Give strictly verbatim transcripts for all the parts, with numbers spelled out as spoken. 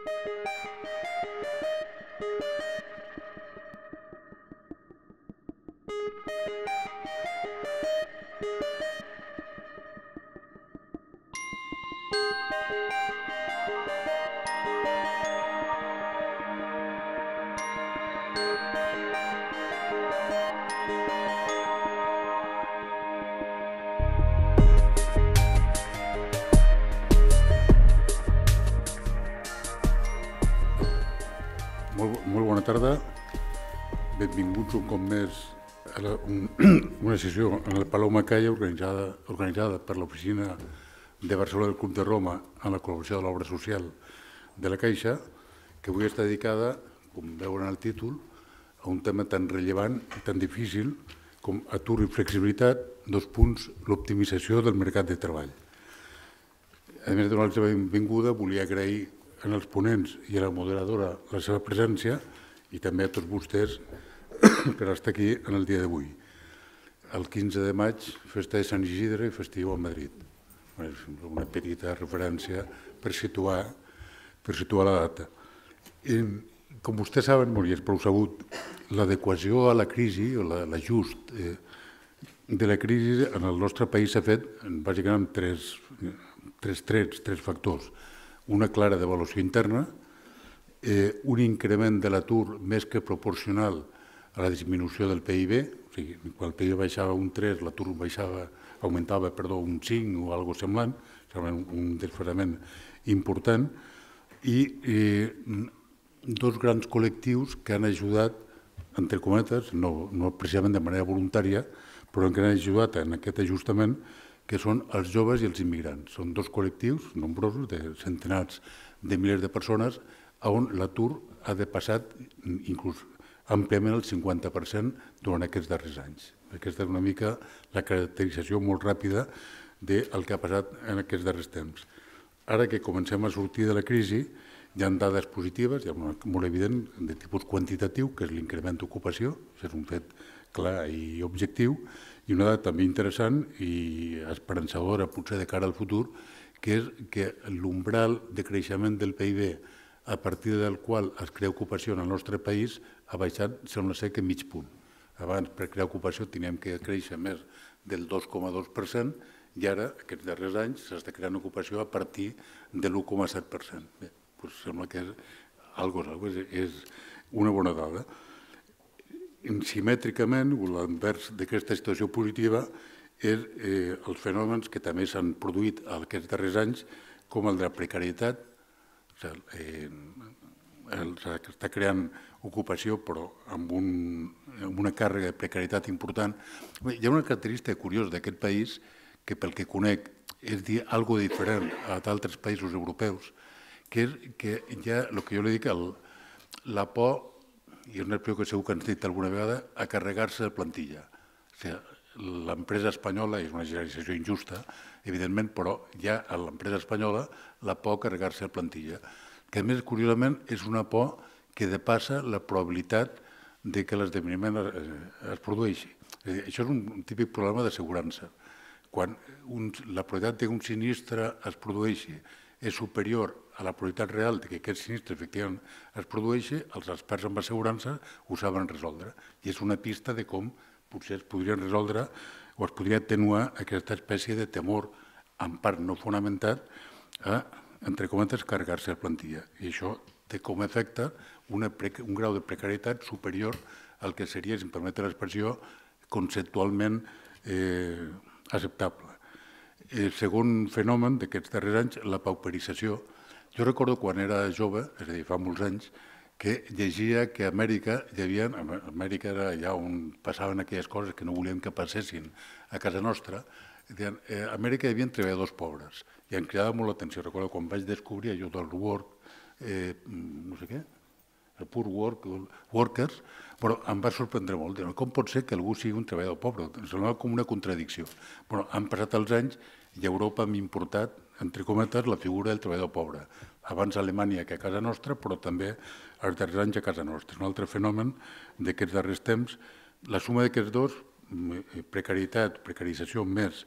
Molt bona tarda. Benvinguts un cop més a una sessió en el Palau Macaya organitzada per l'Oficina de Barcelona del Club de Roma en la col·laboració de l'obra social de la Caixa, que avui està dedicada, com veuen en el títol, a un tema tan rellevant i tan difícil com atur i flexibilitat, dos punts, l'optimització del mercat de treball. A més de donar-los la benvinguda, volia agrair als ponents i a la moderadora la seva presència i també a tots vostès per estar aquí en el dia d'avui. El quinze de maig, festa de Sant Isidre i festiu a Madrid. Una petita referència per situar, per situar la data. Com vostès saben, i és prou sabut, l'adequació a la crisi, o l'ajust de la crisi en el nostre país s'ha fet bàsicament amb tres, tres trets, tres factors. Una clara devaluació interna, un increment de l'atur més que proporcional a la disminució del P I B, o sigui, quan el P I B baixava un tres, l'atur augmentava un cinc o alguna cosa semblant, un desfasament important, i dos grans col·lectius que han ajudat, entre cometes, no precisament de manera voluntària, però que han ajudat en aquest ajustament, que són els joves i els immigrants. Són dos col·lectius nombrosos, de centenars de milers de persones, on l'atur ha depassat inclús àmpliament el cinquanta per cent durant aquests darrers anys. Aquesta és una mica la caracterització molt ràpida del que ha passat en aquests darrers temps. Ara que comencem a sortir de la crisi, hi ha dades positives, hi ha una molt evident de tipus quantitatiu, que és l'increment d'ocupació, això és un fet clar i objectiu, i una dada també interessant i esperançadora potser de cara al futur, que és que l'umbral de creixement del P I B a partir del qual es crea ocupació en el nostre país ha baixat, sembla ser que mig punt. Abans, per crear ocupació, teníem que créixer més del dos coma dos per cent i ara, aquests darrers anys, s'està creant ocupació a partir de l'u coma set per cent. Bé, doncs sembla que és una bona dada. Simètricament, l'envers d'aquesta situació positiva, és els fenòmens que també s'han produït aquests darrers anys, com el de la precarietat. S'està creant ocupació, però amb una càrrega de precarietat important. Hi ha una característica curiosa d'aquest país, que pel que conec és dir alguna cosa diferent a d'altres països europeus, que és que hi ha el que jo li dic la por, i és una expressió que segur que ens dit alguna vegada, a carregar-se de plantilla. L'empresa espanyola, és una generalització injusta, evidentment, però hi ha a l'empresa espanyola la por a carregar-se de plantilla, que a més, curiosament, és una por que depassa la probabilitat que l'esdeveniment es produeixi. Això és un típic problema d'assegurança. Quan la probabilitat que un sinistre es produeixi és superior a la probabilitat real que aquest sinistre efectivament es produeixi, els experts en assegurança ho saben resoldre. I és una pista de com potser es podria resoldre o es podria atenuar aquesta espècie de temor, en part no fonamentat, a, entre cometes, carregar-se de plantilla. I això té com a efecte un grau de precarietat superior al que seria, si em permet l'expressió, conceptualment acceptable. El segon fenomen d'aquests darrers anys, la pauperització. Jo recordo quan era jove, és a dir, fa molts anys, que llegia que a Amèrica hi havia, a Amèrica era allà on passaven aquelles coses que no volíem que passessin a casa nostra, a Amèrica hi havia treballadors pobres i em cridava molt l'atenció. Recordo quan vaig descobrir allò del work, no sé què, el poor workers, però em va sorprendre molt. Com pot ser que algú sigui un treballador pobre? Em semblava com una contradicció. Però han passat els anys i a Europa hem importat, entre cometes, la figura del treballador pobre. Abans a Alemanya que a casa nostra, però també els darrers anys a casa nostra. És un altre fenomen d'aquests darrers temps. La suma d'aquests dos, precarietat, precarització més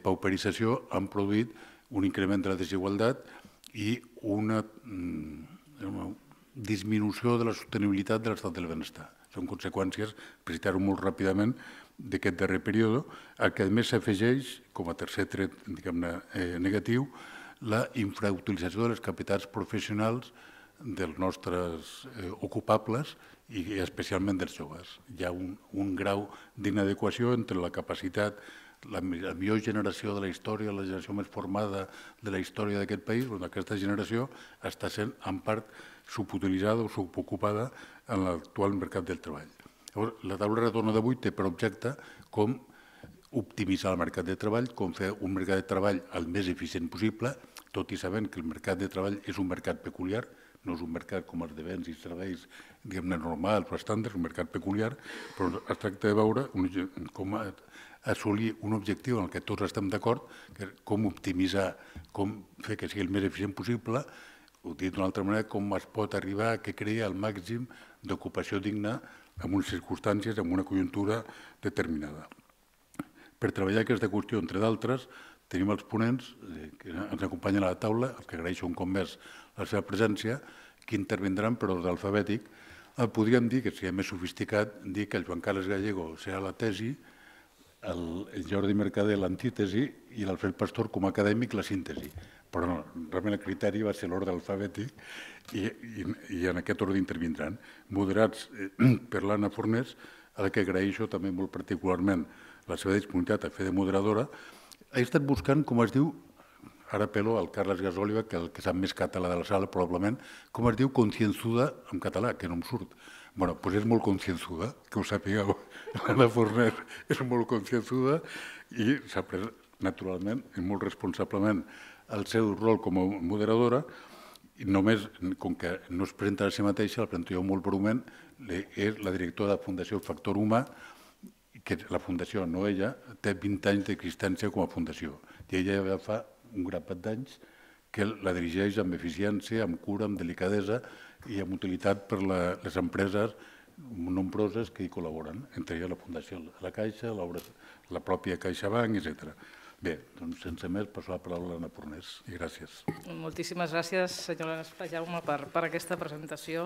pauperització, han produït un increment de la desigualtat i una disminució de la sostenibilitat de l'estat del benestar. Són conseqüències, per citar-ho molt ràpidament, d'aquest darrer període, al que a més s'afegeix, com a tercer tret negatiu, la infrautilització de les capacitats professionals dels nostres ocupables i especialment dels joves. Hi ha un grau d'inadequació entre la capacitat, la millor generació de la història, la generació més formada de la història d'aquest país, on aquesta generació està sent en part subutilitzada o subocupada en l'actual mercat del treball. La taula redona d'avui té per objecte com optimitzar el mercat de treball, com fer un mercat de treball el més eficient possible, tot i sabent que el mercat de treball és un mercat peculiar, no és un mercat com els de béns i serveis, diguem-ne, normals o estàndards, un mercat peculiar, però es tracta de veure com assolir un objectiu en què tots estem d'acord, que és com optimitzar, com fer que sigui el més eficient possible, o dit d'una altra manera, com es pot arribar a que creï el màxim d'ocupació digna en unes circumstàncies, en una conjuntura determinada. Per treballar aquesta qüestió, entre d'altres, tenim els ponents que ens acompanyen a la taula, els que agraeixo un cop més la seva presència, que intervindran per ordre alfabètic. Podríem dir, que seria més sofisticat, dir que el Joan Carles Gallego serà la tesi, el Jordi Mercader l'antítesi i l'Alfred Pastor com a acadèmic la síntesi. Però no, realment el criteri va ser l'ordre alfabètic i en aquest ordre intervindran. Moderats per l'Anna Fornés, a la que agraeixo també molt particularment la seva disponibilitat a fer de moderadora. He estat buscant, com es diu, ara apel·lo al Carles Gasòliba, que el que sap més català de la sala, probablement, com es diu concienzuda en català, que no em surt. Bé, doncs és molt concienzuda, que ho sapigueu. L'Anna Fornés és molt concienzuda i s'ha pres, naturalment, i molt responsablement, el seu rol com a moderadora, i només, com que no es presenta a si mateixa, la presento jo molt breument, és la directora de la Fundació Factor Humà, que la Fundació, no ella, té vint anys d'existència com a fundació. I ella ja fa un grapat d'anys que la dirigeix amb eficiència, amb cura, amb delicadesa i amb utilitat per les empreses nombroses que hi col·laboren, entre elles la Fundació La Caixa, la pròpia CaixaBank, etcètera. Bé, doncs sense més passo la paraula a l'Anna Fornés i gràcies. Moltíssimes gràcies, senyora Jaume, per aquesta presentació.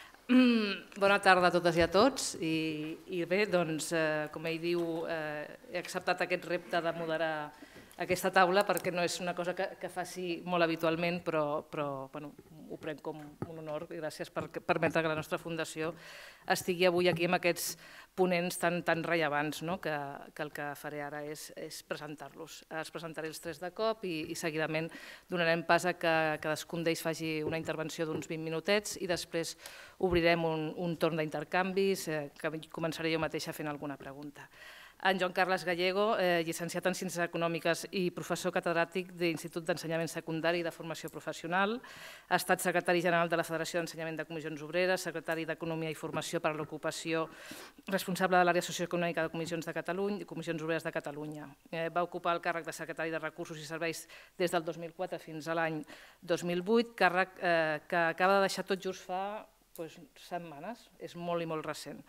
Bona tarda a totes i a tots. I bé, doncs, com ell diu, he acceptat aquest repte de moderar aquesta taula perquè no és una cosa que faci molt habitualment, però ho prenc com un honor i gràcies per permetre que la nostra fundació estigui avui aquí amb aquests ponents tan rellevants, que el que faré ara és presentar-los. Els presentaré els tres de cop i seguidament donarem pas a que cadascun d'ells faci una intervenció d'uns vint minutets i després obrirem un torn d'intercanvis que començaré jo mateixa fent alguna pregunta. En Joan Carles Gallego, llicenciat en Ciències Econòmiques i professor catedràtic de l'Institut d'Ensenyament Secundari i de Formació Professional, ha estat secretari general de la Federació d'Ensenyament de Comissions Obreres, secretari d'Economia i Formació per a l'Ocupació, responsable de l'àrea socioeconòmica de Comissions de Catalunya i Comissions Obreres de Catalunya. Va ocupar el càrrec de secretari de Recursos i Serveis des del dos mil quatre fins a l'any dos mil vuit, càrrec que acaba de deixar tot just fa setmanes, és molt i molt recent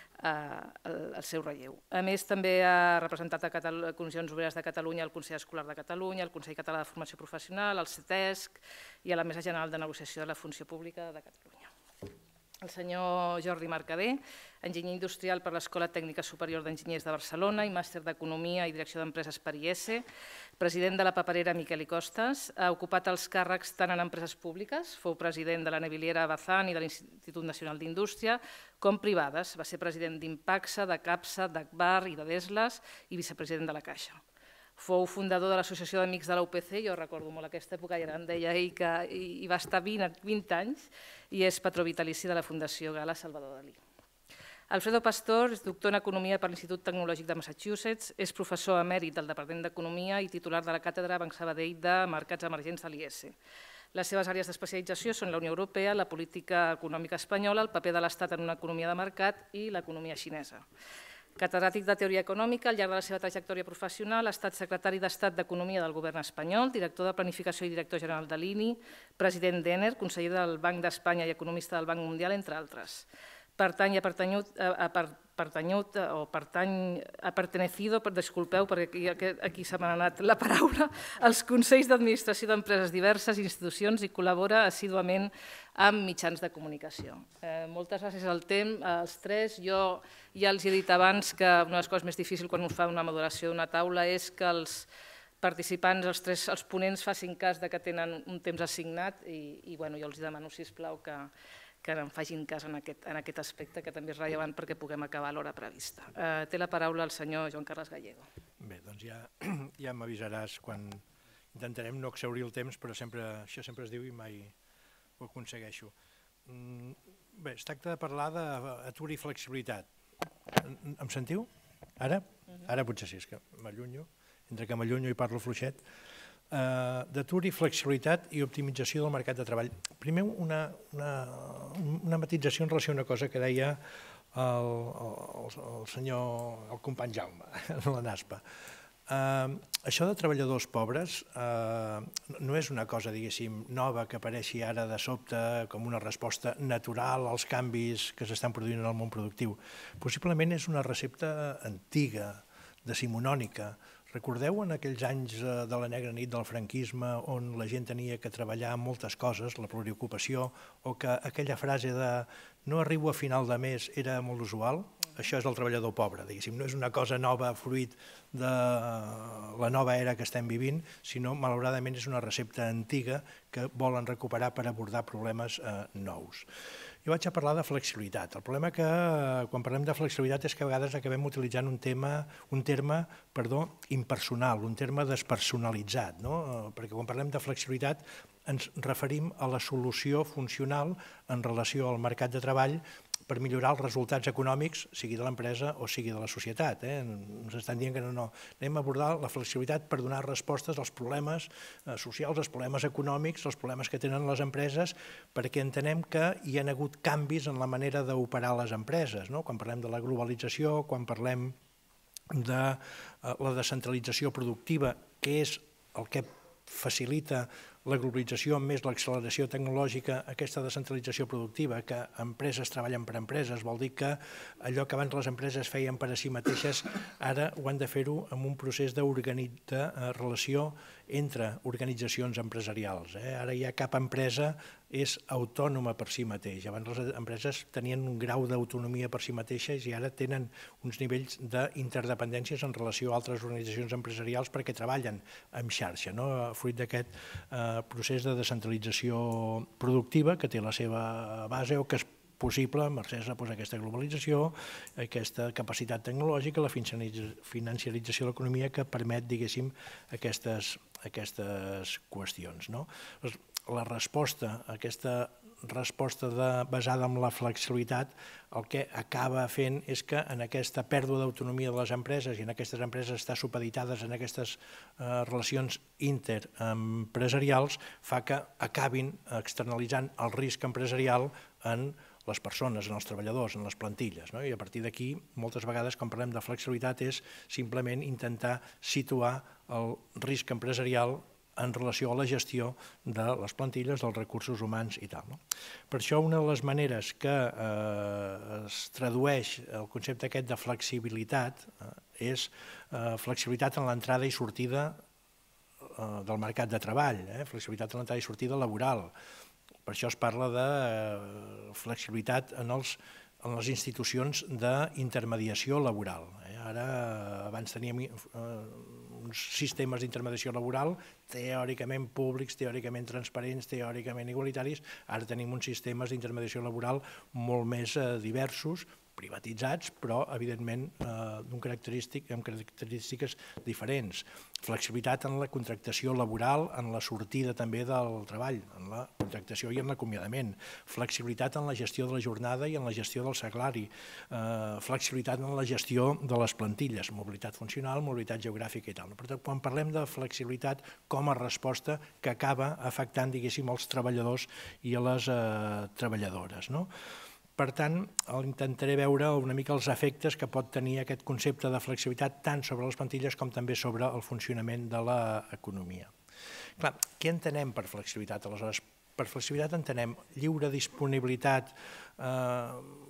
el seu relleu. A més, també ha representat a Comissions Obreres de Catalunya, el Consell Escolar de Catalunya, el Consell Català de Formació Professional, el CETESC i a la Mesa General de Negociació de la Funció Pública de Catalunya. El senyor Jordi Mercader, enginyer industrial per l'Escola Tècnica Superior d'Enginyers de Barcelona i màster d'Economia i Direcció d'Empreses per I E S E, president de la paperera Miquel i Costes, ha ocupat els càrrecs tant en empreses públiques, fou president de la Nevilera Bazán i de l'Institut Nacional d'Indústria, com privades, va ser president d'Impaxa, de CAPSA, d'Agbar i de Desles i vicepresident de la Caixa. Fou fundador de l'Associació d'Amics de la U P C, jo recordo molt aquesta època, ja em deia ell que hi va estar vint anys, i és patró vitalici de la Fundació Gala Salvador Dalí. Alfredo Pastor és doctor en Economia per l'Institut Tecnològic de Massachusetts, és professor emèrit del Departament d'Economia i titular de la Càtedra Banc Sabadell de Mercats Emergents de l'I E S E. Les seves àrees d'especialització són la Unió Europea, la política econòmica espanyola, el paper de l'Estat en una economia de mercat i l'economia xinesa. Catedràtic de Teoria Econòmica, al llarg de la seva trajectòria professional ha estat secretari d'Estat d'Economia del Govern espanyol, director de Planificació i director general de l'I N I, president d'Ener, conseller del Banc d'Espanya i economista del Banc Mundial, entre altres. Pertany i ha pertanyut pertanyut o pertany, ha pertenecido, disculpeu, perquè aquí se m'ha anat la paraula, als consells d'administració d'empreses diverses, institucions i col·labora assíduament amb mitjans de comunicació. Moltes gràcies al temps, als tres. Jo ja els he dit abans que una de les coses més difícils quan us fa una maduració d'una taula és que els participants, els tres, els ponents facin cas que tenen un temps assignat i jo els demano, sisplau, que que en facin cas en aquest aspecte, que també és rellevant perquè puguem acabar a l'hora prevista. Té la paraula el senyor Joan Carles Gallego. Bé, doncs ja m'avisaràs quan intentarem no exhaurir el temps, però això sempre es diu i mai ho aconsegueixo. Bé, es tracta de parlar d'atur i flexibilitat. Em sentiu? Ara? Ara potser sí, és que m'allunyo, entre que m'allunyo i parlo fluixet. D'atur i flexibilitat i optimització del mercat de treball. Primer, una matització en relació a una cosa que deia el senyor, el company Jaume, de la NASPA. Això de treballadors pobres no és una cosa, diguéssim, nova que apareixi ara de sobte com una resposta natural als canvis que s'estan produint en el món productiu. Possiblement és una recepta antiga, decimonònica. Recordeu en aquells anys de la negra nit del franquisme on la gent tenia que treballar en moltes coses, la pluriocupació, o que aquella frase de no arribo a final de mes era molt usual? Això és el treballador pobre, diguéssim. No és una cosa nova fruit de la nova era que estem vivint, sinó, malauradament, és una recepta antiga que volen recuperar per abordar problemes nous. Jo vaig a parlar de flexibilitat. El problema que quan parlem de flexibilitat és que a vegades acabem utilitzant un terme impersonal, un terme despersonalitzat, perquè quan parlem de flexibilitat ens referim a la solució funcional en relació al mercat de treball per millorar els resultats econòmics, sigui de l'empresa o sigui de la societat. Ens estan dient que no, no. Anem a abordar la flexibilitat per donar respostes als problemes socials, als problemes econòmics, als problemes que tenen les empreses, perquè entenem que hi ha hagut canvis en la manera d'operar les empreses. Quan parlem de la globalització, quan parlem de la descentralització productiva, que és el que facilita la globalització més l'acceleració tecnològica, aquesta descentralització productiva, que empreses treballen per empreses, vol dir que allò que abans les empreses feien per a si mateixes, ara ho han de fer-ho amb un procés de relació entre organitzacions empresarials. Ara ja cap empresa és autònoma per si mateix. Abans les empreses tenien un grau d'autonomia per si mateixes i ara tenen uns nivells d'interdependències en relació a altres organitzacions empresarials perquè treballen en xarxa, fruit d'aquest procés de descentralització productiva que té la seva base o que és possible mercès a aquesta globalització, aquesta capacitat tecnològica, la financiarització de l'economia que permet, diguéssim, aquestes qüestions. La resposta, aquesta resposta basada en la flexibilitat, el que acaba fent és que en aquesta pèrdua d'autonomia de les empreses i en aquestes empreses estar supeditades en aquestes relacions interempresarials fa que acabin externalitzant el risc empresarial en les persones, en els treballadors, en les plantilles. I a partir d'aquí, moltes vegades, quan parlem de flexibilitat, és simplement intentar situar el risc empresarial en relació a la gestió de les plantilles, dels recursos humans i tal. Per això, una de les maneres que es tradueix el concepte aquest de flexibilitat és flexibilitat en l'entrada i sortida del mercat de treball, flexibilitat en l'entrada i sortida laboral. Per això es parla de flexibilitat en les institucions d'intermediació laboral. Ara, abans teníem uns sistemes d'intermediació laboral teòricament públics, teòricament transparents, teòricament igualitaris. Ara tenim uns sistemes d'intermediació laboral molt més diversos, privatitzats, però, evidentment, amb característiques diferents. Flexibilitat en la contractació laboral, en la sortida també del treball, en la contractació i en l'acomiadament. Flexibilitat en la gestió de la jornada i en la gestió del salari. Flexibilitat en la gestió de les plantilles, mobilitat funcional, mobilitat geogràfica i tal. Per tant, quan parlem de flexibilitat com a resposta que acaba afectant, diguéssim, els treballadors i a les treballadores. Per tant, intentaré veure una mica els efectes que pot tenir aquest concepte de flexibilitat tant sobre les plantilles com també sobre el funcionament de l'economia. Clar, què entenem per flexibilitat? Aleshores, per flexibilitat entenem lliure disponibilitat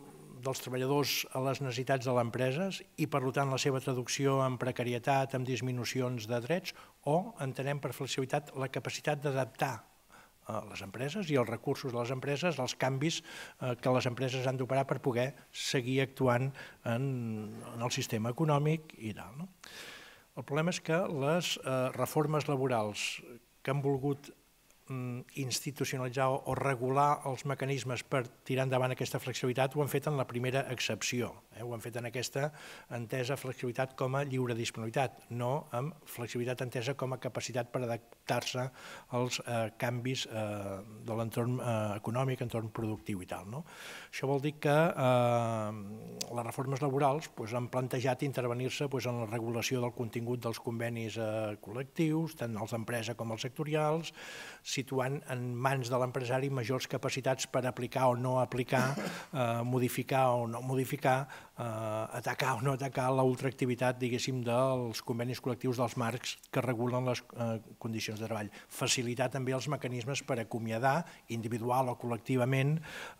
dels treballadors a les necessitats de les empreses i, per tant, la seva traducció en precarietat, en disminucions de drets, o entenem per flexibilitat la capacitat d'adaptar les empreses i els recursos de les empreses als canvis que les empreses han d'operar per poder seguir actuant en el sistema econòmic i tal. El problema és que les reformes laborals que han volgut institucionalitzar o regular els mecanismes per tirar endavant aquesta flexibilitat ho han fet en la primera accepció, ho han fet en aquesta entesa flexibilitat com a lliure disponibilitat, no amb flexibilitat entesa com a capacitat per adaptar-se als canvis de l'entorn econòmic, entorn productiu i tal. Això vol dir que les reformes laborals han plantejat intervenir-se en la regulació del contingut dels convenis col·lectius, tant els d'empresa com els sectorials, situant en mans de l'empresari majors capacitats per aplicar o no aplicar, modificar o no modificar, atacar o no atacar la ultraactivitat, diguéssim, dels convenis col·lectius dels marcs que regulen les condicions de treball. Facilitar també els mecanismes per acomiadar individual o col·lectivament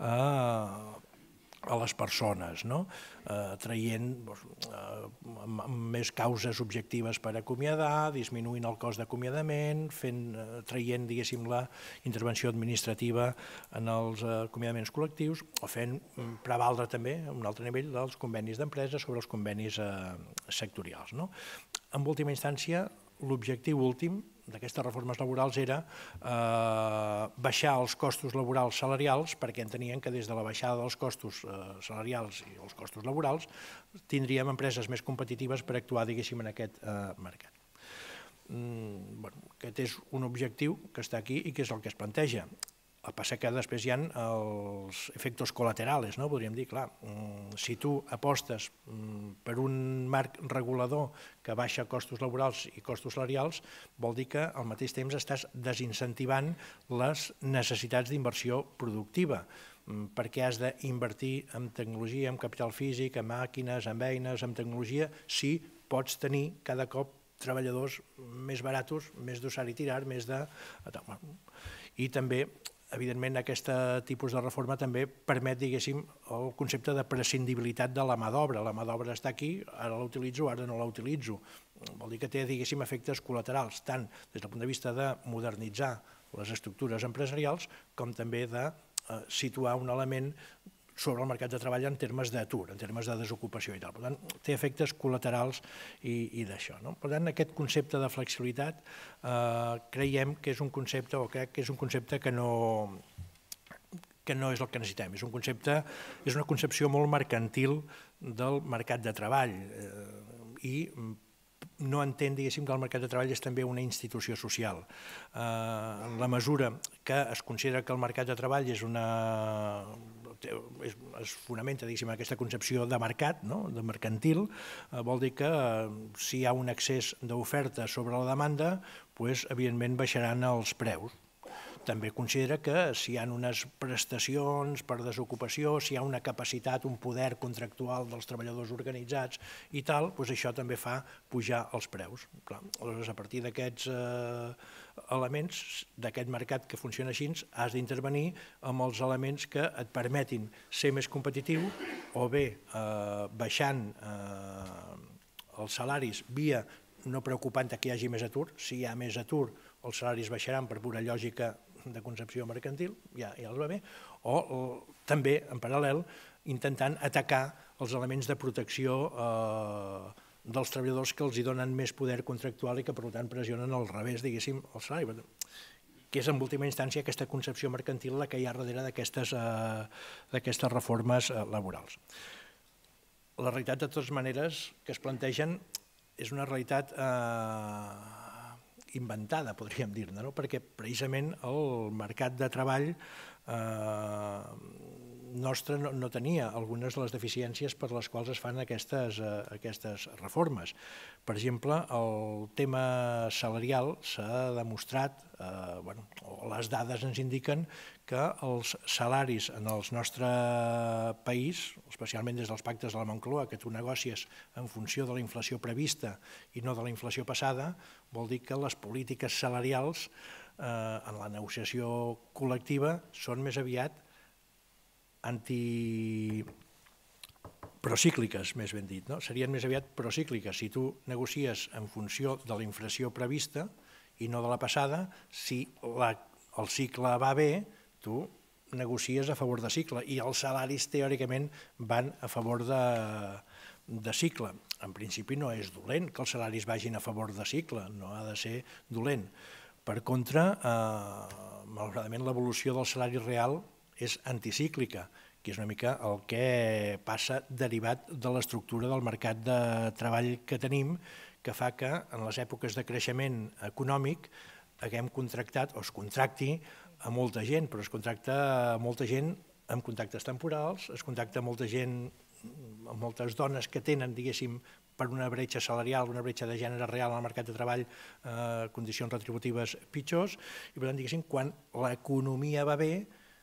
a les persones, traient més causes objectives per acomiadar, disminuint el cost d'acomiadament, traient, diguéssim, la intervenció administrativa en els acomiadaments col·lectius o fent prevaldre també, a un altre nivell, dels convenis d'empresa sobre els convenis sectorials. En última instància, l'objectiu últim d'aquestes reformes laborals era baixar els costos laborals salarials, perquè entenien que des de la baixada dels costos salarials i els costos laborals tindríem empreses més competitives per actuar, diguéssim, en aquest mercat. Aquest és un objectiu que està aquí i que és el que es planteja. El que passa que després hi ha els efectes col·laterals, podríem dir, clar, si tu apostes per un marc regulador que baixa costos laborals i costos salarials, vol dir que al mateix temps estàs desincentivant les necessitats d'inversió productiva, perquè has d'invertir en tecnologia, en capital físic, en màquines, en eines, en tecnologia, si pots tenir cada cop treballadors més baratos, més d'usar i tirar, més de... I també, evidentment, aquest tipus de reforma també permet, diguéssim, el concepte de prescindibilitat de la mà d'obra. La mà d'obra està aquí, ara la utilitzo, ara no la utilitzo. Vol dir que té, diguéssim, efectes col·laterals, tant des del punt de vista de modernitzar les estructures empresarials com també de situar un element sobre el mercat de treball en termes d'atur, en termes de desocupació i tal. Per tant, té efectes col·laterals i d'això. Per tant, aquest concepte de flexibilitat creiem que és un concepte, o crec que és un concepte que no que no és el que necessitem. És un concepte, és una concepció molt mercantil del mercat de treball i no entén, diguéssim, que el mercat de treball és també una institució social. En la mesura que es considera que el mercat de treball és una... es fonamenta, diguéssim, en aquesta concepció de mercat, de mercantil, vol dir que si hi ha un excés d'oferta sobre la demanda, evidentment baixaran els preus. També considera que si hi ha unes prestacions per desocupació, si hi ha una capacitat, un poder contractual dels treballadors organitzats i tal, doncs això també fa pujar els preus. Aleshores, a partir d'aquests elements, d'aquest mercat que funciona així, has d'intervenir amb els elements que et permetin ser més competitiu o bé baixant els salaris via no preocupant que hi hagi més atur. Si hi ha més atur, els salaris baixaran per pura lògica de concepció mercantil, ja els va bé, o també, en paral·lel, intentant atacar els elements de protecció dels treballadors que els donen més poder contractual i que, per tant, pressionen al revés, diguéssim, el salari, que és, en última instància, aquesta concepció mercantil la que hi ha darrere d'aquestes reformes laborals. La realitat, de totes maneres, que es plantegen és una realitat inventada, podríem dir-ne, perquè precisament el mercat de treball nostre no tenia algunes de les deficiències per les quals es fan aquestes reformes. Per exemple, el tema salarial s'ha demostrat, o les dades ens indiquen que els salaris en el nostre país, especialment des dels pactes de la Moncloa, que tu negocies en funció de la inflació prevista i no de la inflació passada, vol dir que les polítiques salarials en la negociació col·lectiva són més aviat anti... procícliques, més ben dit, no? Serien més aviat procícliques. Si tu negocies en funció de la inflació prevista i no de la passada, si la, el cicle va bé, tu negocies a favor de cicle i els salaris teòricament van a favor de, de cicle. En principi no és dolent que els salaris vagin a favor de cicle, no ha de ser dolent. Per contra, eh, malauradament l'evolució del salari real és anticíclica, que és una mica el que passa derivat de l'estructura del mercat de treball que tenim, que fa que en les èpoques de creixement econòmic haguem contractat o es contracti a molta gent, però es contracta a molta gent amb contractes temporals, es contracta a molta gent, amb moltes dones que tenen, diguéssim, per una bretxa salarial, una bretxa de gènere real al mercat de treball, eh, condicions retributives pitjors, i per tant, diguéssim, quan l'economia va bé,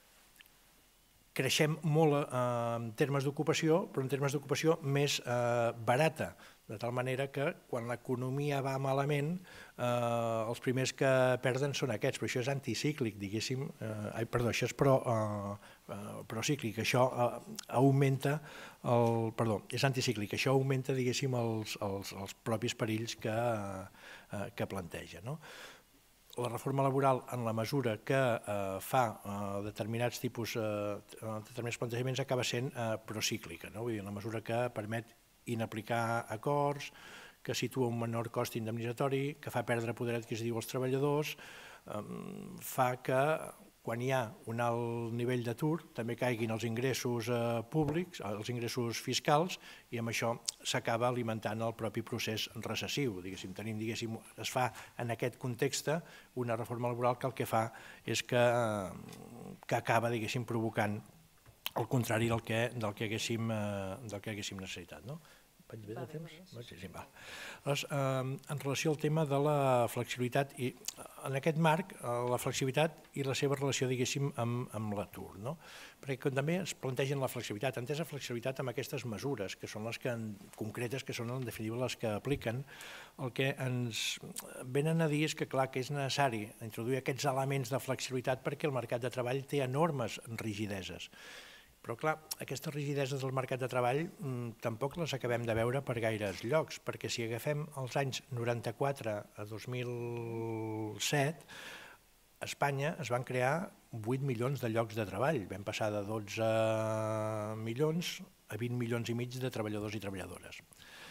creixem molt eh, en termes d'ocupació, però en termes d'ocupació més eh, barata, de tal manera que quan l'economia va malament, eh, els primers que perden són aquests, però això és anticíclic, diguéssim, eh, ai, perdó, això és pro, eh, eh, procíclic, això eh, augmenta, el, perdó, és anticíclic, això augmenta, diguéssim, els, els, els propis perills que, eh, que planteja, no? La reforma laboral, en la mesura que eh, fa eh, determinats tipus, eh, determinats plantejaments, acaba sent eh, procíclica, no? Vull dir, en la mesura que permet inaplicar acords, que situa un menor cost indemnitzatori, que fa perdre poder adquisitiu als treballadors, eh, fa que quan hi ha un alt nivell d'atur també caiguin els ingressos eh, públics, els ingressos fiscals, i amb això s'acaba alimentant el propi procés recessiu. Diguéssim, tenim, diguéssim, es fa en aquest context una reforma laboral que el que fa és que, que acaba, diguéssim, provocant el contrari del que, del que, haguéssim, del que haguéssim necessitat. No? Vaig bé de temps? Sí, sí, va. Llavors, eh, en relació al tema de la flexibilitat, i en aquest marc, la flexibilitat i la seva relació, diguéssim, amb, amb l'atur, no? Perquè també es plantegen la flexibilitat, entesa flexibilitat amb aquestes mesures, que són les que, concretes, que són en definitiva les que apliquen, el que ens venen a dir és que, clar, que és necessari introduir aquests elements de flexibilitat perquè el mercat de treball té enormes rigideses. Però, clar, aquestes rigideses del mercat de treball mmm, tampoc les acabem de veure per gaires llocs, perquè si agafem els anys noranta-quatre a dos mil set, a Espanya es van crear vuit milions de llocs de treball. Vam passar de dotze milions a vint milions i mig de treballadors i treballadores.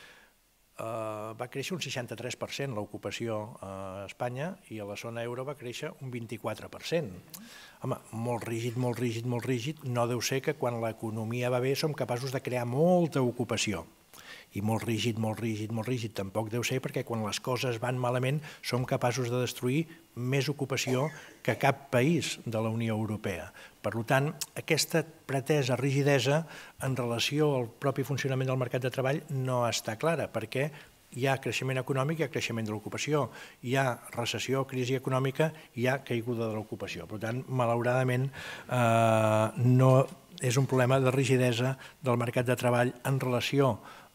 Uh, va créixer un seixanta-tres per cent l'ocupació a Espanya i a la zona euro va créixer un vint-i-quatre per cent. Home, molt rígid, molt rígid, molt rígid, no deu ser que quan l'economia va bé som capaços de crear molta ocupació. I molt rígid, molt rígid, molt rígid tampoc deu ser perquè quan les coses van malament som capaços de destruir més ocupació que cap país de la Unió Europea. Per tant, aquesta pretesa rigidesa en relació al propi funcionament del mercat de treball no està clara, perquè hi ha creixement econòmic, hi ha creixement de l'ocupació, hi ha recessió, crisi econòmica, hi ha caiguda de l'ocupació. Per tant, malauradament, eh, no és un problema de rigidesa del mercat de treball en relació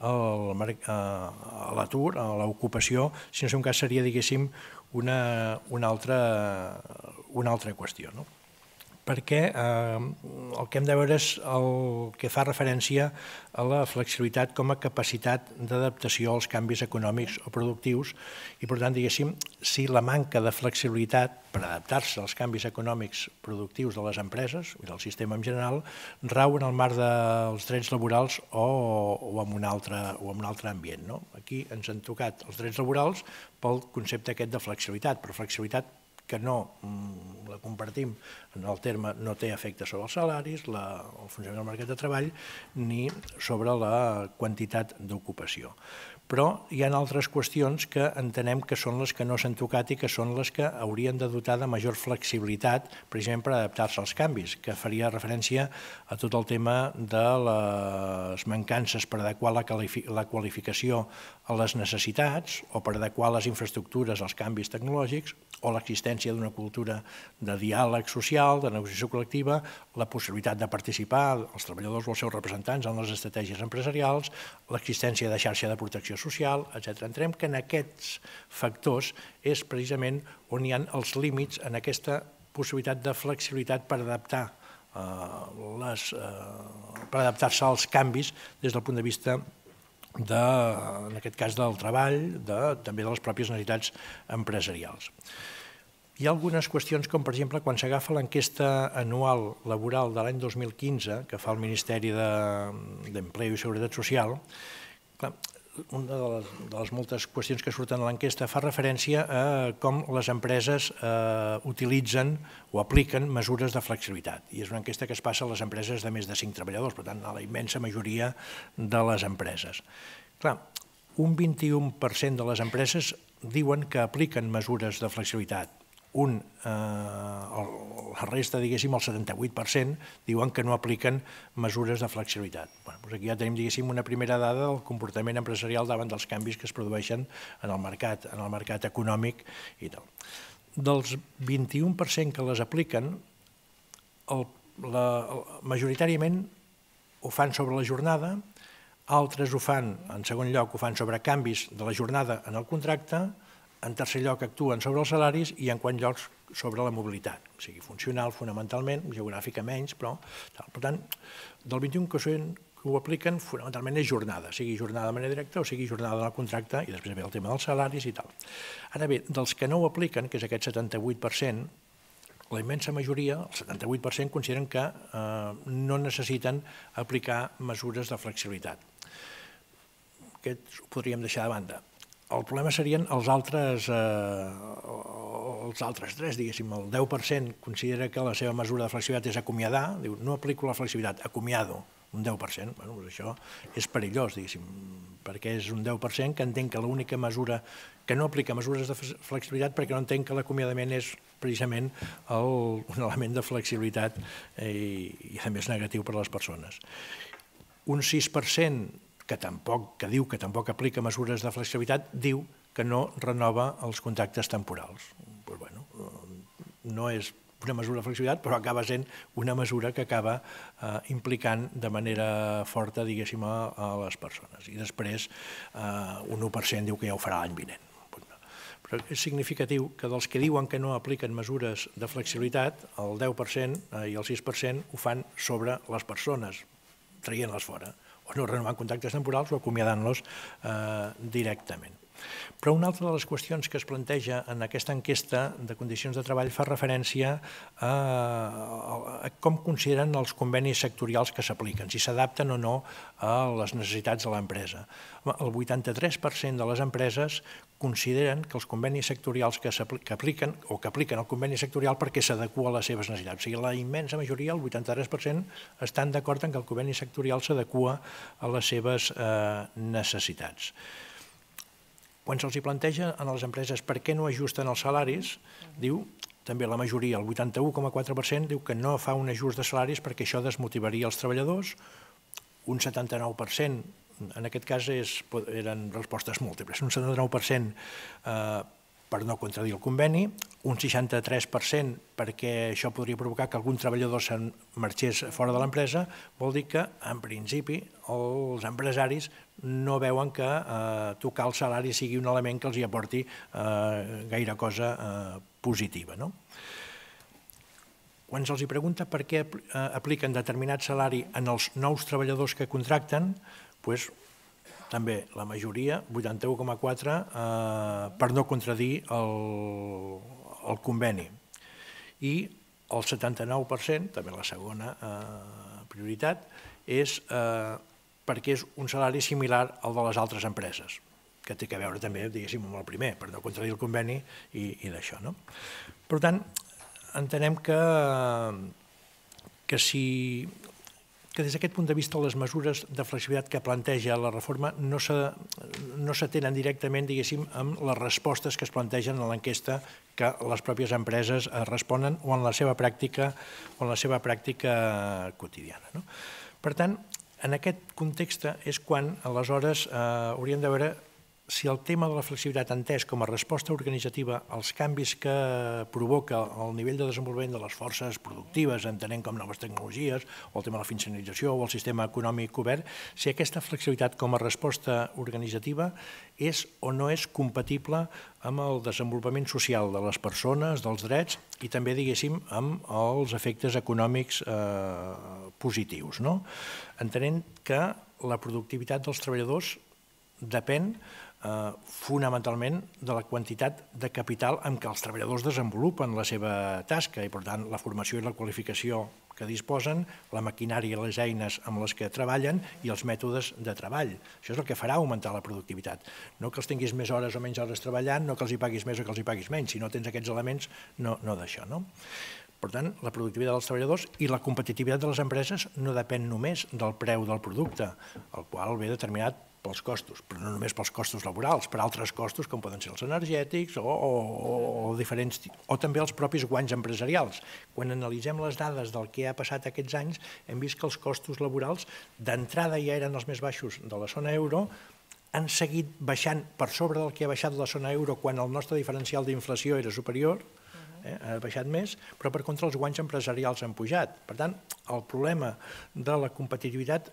a l'atur, a l'ocupació, si no és un cas seria, diguéssim, una, una, altra, una altra qüestió. No? Perquè eh, el que hem de veure és el que fa referència a la flexibilitat com a capacitat d'adaptació als canvis econòmics o productius i, per tant, diguéssim, si la manca de flexibilitat per adaptar-se als canvis econòmics productius de les empreses i del sistema en general rau en el marc dels drets laborals o, o, en, un altre, o en un altre ambient. No? Aquí ens han tocat els drets laborals pel concepte aquest de flexibilitat, però flexibilitat que no la compartim en el terme no té efecte sobre els salaris, la, el funcionament del mercat de treball, ni sobre la quantitat d'ocupació. Però hi ha altres qüestions que entenem que són les que no s'han tocat i que són les que haurien de dotar de major flexibilitat precisament per adaptar-se als canvis, que faria referència a tot el tema de les mancances per adequar la qualificació a les necessitats o per adequar les infraestructures als canvis tecnològics o l'existència d'una cultura de diàleg social, de negociació col·lectiva, la possibilitat de participar els treballadors o els seus representants en les estratègies empresarials, l'existència de xarxa de protecció social, etcètera. Entrem que en aquests factors és precisament on hi ha els límits en aquesta possibilitat de flexibilitat per adaptar per adaptar-se als canvis des del punt de vista, en aquest cas, del treball, també de les pròpies necessitats empresarials. Hi ha algunes qüestions com, per exemple, quan s'agafa l'enquesta anual laboral de l'any dos mil quinze que fa el Ministeri d'Empleo i Seguretat Social, una de les moltes qüestions que surten a l'enquesta fa referència a com les empreses utilitzen o apliquen mesures de flexibilitat. I és una enquesta que es passa a les empreses de més de cinc treballadors, per tant, a la immensa majoria de les empreses. Clar, un vint-i-u per cent de les empreses diuen que apliquen mesures de flexibilitat. Un, la resta, diguéssim, el setanta-vuit per cent, diuen que no apliquen mesures de flexibilitat. Aquí ja tenim, diguéssim, una primera dada del comportament empresarial davant dels canvis que es produeixen en el mercat, en el mercat econòmic i tal. Dels vint-i-u per cent que les apliquen, majoritàriament ho fan sobre la jornada, altres ho fan, en segon lloc, ho fan sobre canvis de la jornada en el contracte, en tercer lloc actuen sobre els salaris i en quart lloc sobre la mobilitat, o sigui, funcional fonamentalment, geogràfica menys, però, per tant, del vint-i-u per cent que ho apliquen fonamentalment és jornada, sigui jornada de manera directa o sigui jornada en el contracte i després ve el tema dels salaris i tal. Ara bé, dels que no ho apliquen, que és aquest setanta-vuit per cent, la immensa majoria, el setanta-vuit per cent, consideren que no necessiten aplicar mesures de flexibilitat. Aquest ho podríem deixar de banda. El problema serien els altres, els altres tres, diguéssim, el deu per cent considera que la seva mesura de flexibilitat és acomiadar, diu, no aplico la flexibilitat, acomiado, un deu per cent. Bé, això és perillós, diguéssim, perquè és un deu per cent que entén que l'única mesura, que no aplica mesures de flexibilitat perquè no entén que l'acomiadament és precisament un element de flexibilitat i a més negatiu per a les persones. Un sis per cent que tampoc, que diu que tampoc aplica mesures de flexibilitat, diu que no renova els contractes temporals. Doncs bé, no és una mesura de flexibilitat, però acaba sent una mesura que acaba implicant de manera forta, diguéssim, a les persones. I després un u per cent diu que ja ho farà l'any vinent. Però és significatiu que dels que diuen que no apliquen mesures de flexibilitat, el deu per cent i el sis per cent ho fan sobre les persones, traient-les fora, o no renovant contractes temporals o acomiadant-los directament. Però una altra de les qüestions que es planteja en aquesta enquesta de condicions de treball fa referència a com consideren els convenis sectorials que s'apliquen, si s'adapten o no a les necessitats de l'empresa. El vuitanta-tres per cent de les empreses consideren que els convenis sectorials que apliquen o que apliquen el conveni sectorial perquè s'adequa a les seves necessitats. O sigui, la immensa majoria, el vuitanta-tres per cent, estan d'acord en que el conveni sectorial s'adequa a les seves necessitats. Quan se'ls planteja a les empreses per què no ajusten els salaris, diu, també la majoria, el vuitanta-u coma quatre per cent, diu que no fa un ajust de salaris perquè això desmotivaria els treballadors, un setanta-nou per cent, en aquest cas eren respostes múltiples, un setanta-nou per cent per no contradir el conveni, un seixanta-tres per cent perquè això podria provocar que algun treballador se'n marxés fora de l'empresa, vol dir que, en principi, els empresaris no veuen que tocar el salari sigui un element que els hi aporti gaire cosa positiva. Quan se'ls pregunta per què apliquen determinat salari en els nous treballadors que contracten, doncs també la majoria, vuitanta-u coma quatre, per no contradir el conveni. I el setanta-nou per cent, també la segona prioritat, és perquè és un salari similar al de les altres empreses, que té a veure també, diguéssim, amb el primer, per no contradir el conveni i d'això. Per tant, entenem que si que des d'aquest punt de vista les mesures de flexibilitat que planteja la reforma no s'atenen directament, diguéssim, amb les respostes que es plantegen en l'enquesta que les pròpies empreses responen o en la seva pràctica o en la seva pràctica quotidiana. Per tant, en aquest context és quan aleshores hauríem de veure si el tema de la flexibilitat entès com a resposta organitzativa als canvis que provoca el nivell de desenvolupament de les forces productives, entenent com noves tecnologies, o el tema de la financerització o el sistema econòmic obert, si aquesta flexibilitat com a resposta organitzativa és o no és compatible amb el desenvolupament social de les persones, dels drets i també, diguéssim, amb els efectes econòmics positius. Entenent que la productivitat dels treballadors depèn fonamentalment de la quantitat de capital amb què els treballadors desenvolupen la seva tasca i, per tant, la formació i la qualificació que disposen, la maquinària i les eines amb les que treballen i els mètodes de treball. Això és el que farà augmentar la productivitat. No que els tinguis més hores o menys hores treballant, no que els hi paguis més o que els hi paguis menys. Si no tens aquests elements, no d'això. Per tant, la productivitat dels treballadors i la competitivitat de les empreses no depèn només del preu del producte, el qual ve determinat pels costos, però no només pels costos laborals, per altres costos com poden ser els energètics o diferents, o també els propis guanys empresarials. Quan analitzem les dades del que ha passat aquests anys, hem vist que els costos laborals d'entrada ja eren els més baixos de la zona euro, han seguit baixant per sobre del que ha baixat la zona euro quan el nostre diferencial d'inflació era superior, ha baixat més, però per contra els guanys empresarials han pujat. Per tant, el problema de la competitivitat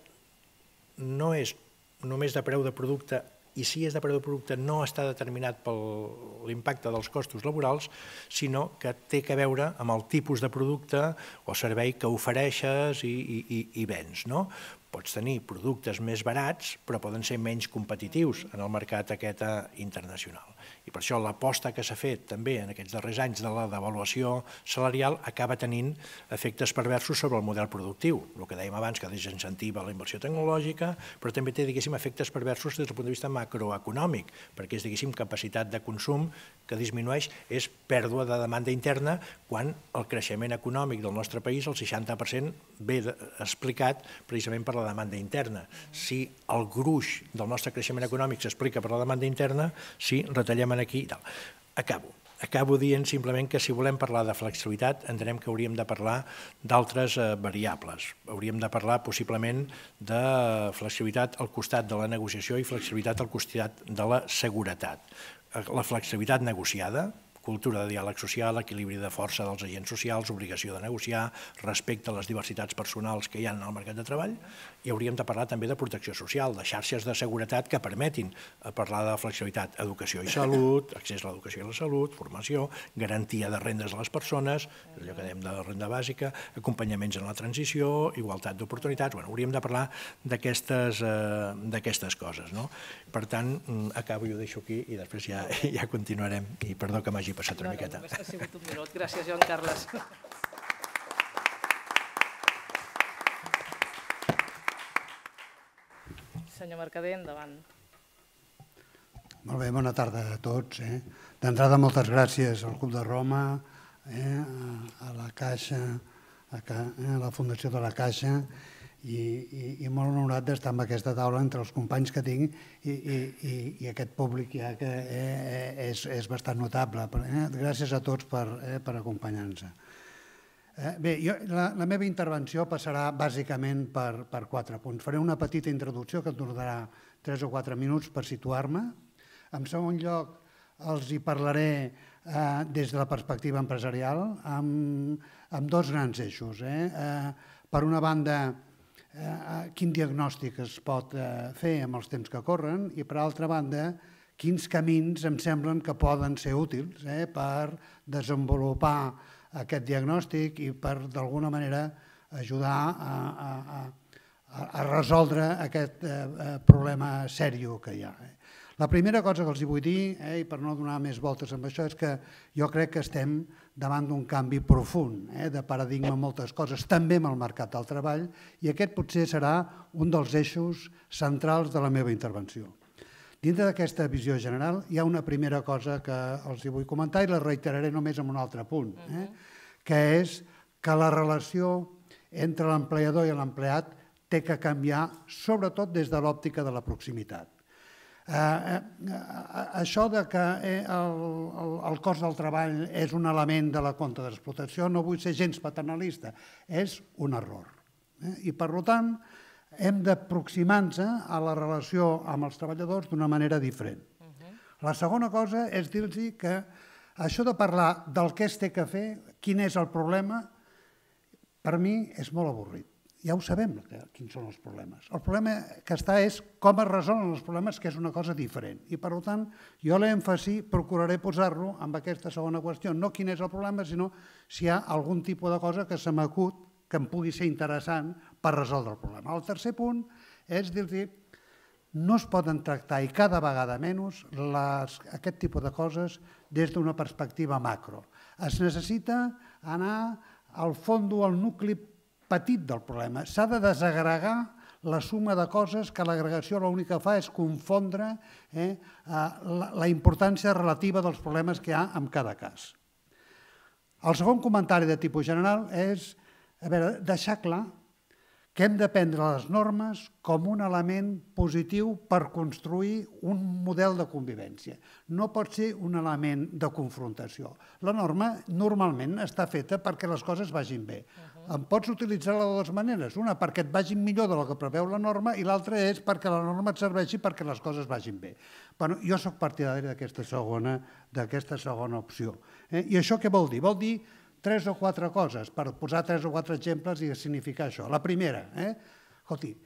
no és només de preu de producte, i si és de preu de producte no està determinat per l'impacte dels costos laborals, sinó que té a veure amb el tipus de producte o servei que ofereixes i vens. Pots tenir productes més barats, però poden ser menys competitius en el mercat aquest internacional. I per això l'aposta que s'ha fet també en aquests darrers anys de la devaluació salarial acaba tenint efectes perversos sobre el model productiu. El que dèiem abans, que desincentiva la inversió tecnològica, però també té, diguéssim, efectes perversos des del punt de vista macroeconòmic, perquè és, diguéssim, capacitat de consum que disminueix, és pèrdua de demanda interna, quan el creixement econòmic del nostre país, el seixanta per cent, ve explicat precisament per la demanda interna. Si el gruix del nostre creixement econòmic s'explica per la demanda interna, si retallem aquí i tal. Acabo. Acabo dient simplement que si volem parlar de flexibilitat entenem que hauríem de parlar d'altres variables. Hauríem de parlar possiblement de flexibilitat al costat de la negociació i flexibilitat al costat de la seguretat. La flexibilitat negociada, cultura de diàleg social, equilibri de força dels agents socials, obligació de negociar, respecte a les diversitats personals que hi ha en el mercat de treball, i hauríem de parlar també de protecció social, de xarxes de seguretat que permetin parlar de flexibilitat, educació i salut, accés a l'educació i la salut, formació, garantia de rendes a les persones, allò que dèiem de renda bàsica, acompanyaments en la transició, igualtat d'oportunitats. Hauríem de parlar d'aquestes coses. Per tant, acabo i ho deixo aquí i després ja continuarem. I perdó que m'hagi passat una miqueta. No, només ha sigut un minut. Gràcies, Joan Carles. Senyor Mercader, endavant. Molt bé, bona tarda a tots. D'entrada, moltes gràcies al Club de Roma, a la Caixa, a la Fundació de la Caixa, i molt honorat d'estar amb aquesta taula entre els companys que tinc i aquest públic ja que és bastant notable. Gràcies a tots per acompanyar-nos. Bé, la meva intervenció passarà bàsicament per quatre punts. Faré una petita introducció que et donarà tres o quatre minuts per situar-me. En segon lloc, els hi parlaré des de la perspectiva empresarial amb dos grans eixos. Per una banda, quin diagnòstic es pot fer amb els temps que corren i, per altra banda, quins camins em semblen que poden ser útils per desenvolupar aquest diagnòstic i per, d'alguna manera, ajudar a resoldre aquest problema sèrio que hi ha. La primera cosa que els vull dir, i per no donar més voltes amb això, és que jo crec que estem davant d'un canvi profund de paradigma en moltes coses, també en el mercat del treball, i aquest potser serà un dels eixos centrals de la meva intervenció. Dintre d'aquesta visió general hi ha una primera cosa que els vull comentar i la reiteraré només en un altre punt, que és que la relació entre l'empleador i l'empleat té que canviar, sobretot des de l'òptica de la proximitat. Això que el cost del treball és un element de la compta d'explotació, no vull ser gens paternalista, és un error. I, per tant, hem d'aproximar-nos a la relació amb els treballadors d'una manera diferent. La segona cosa és dir-los que això de parlar del què es té que fer, quin és el problema, per mi és molt avorrit. Ja ho sabem, quins són els problemes. El problema que està és com es resolen els problemes, que és una cosa diferent. I, per tant, jo l'èmfasi procuraré posar-lo amb aquesta segona qüestió. No quin és el problema, sinó si hi ha algun tipus de cosa que se m'acut que em pugui ser interessant per resoldre el problema. El tercer punt és dir-los no es poden tractar, i cada vegada menys, aquest tipus de coses des d'una perspectiva macro. Es necessita anar al fons, al nucli petit del problema. S'ha de desagregar la suma de coses que l'agregació l'únic que fa és confondre la importància relativa dels problemes que hi ha en cada cas. El segon comentari de tipus general és deixar clar que hem de prendre les normes com un element positiu per construir un model de convivència. No pot ser un element de confrontació. La norma normalment està feta perquè les coses vagin bé. En pots utilitzar-la de dues maneres. Una perquè et vagin millor del que preveu la norma i l'altra és perquè la norma et serveixi perquè les coses vagin bé. Jo soc partidari d'aquesta segona opció. I això què vol dir? Vol dir tres o quatre coses, per posar tres o quatre exemples i significar això. La primera, escolti,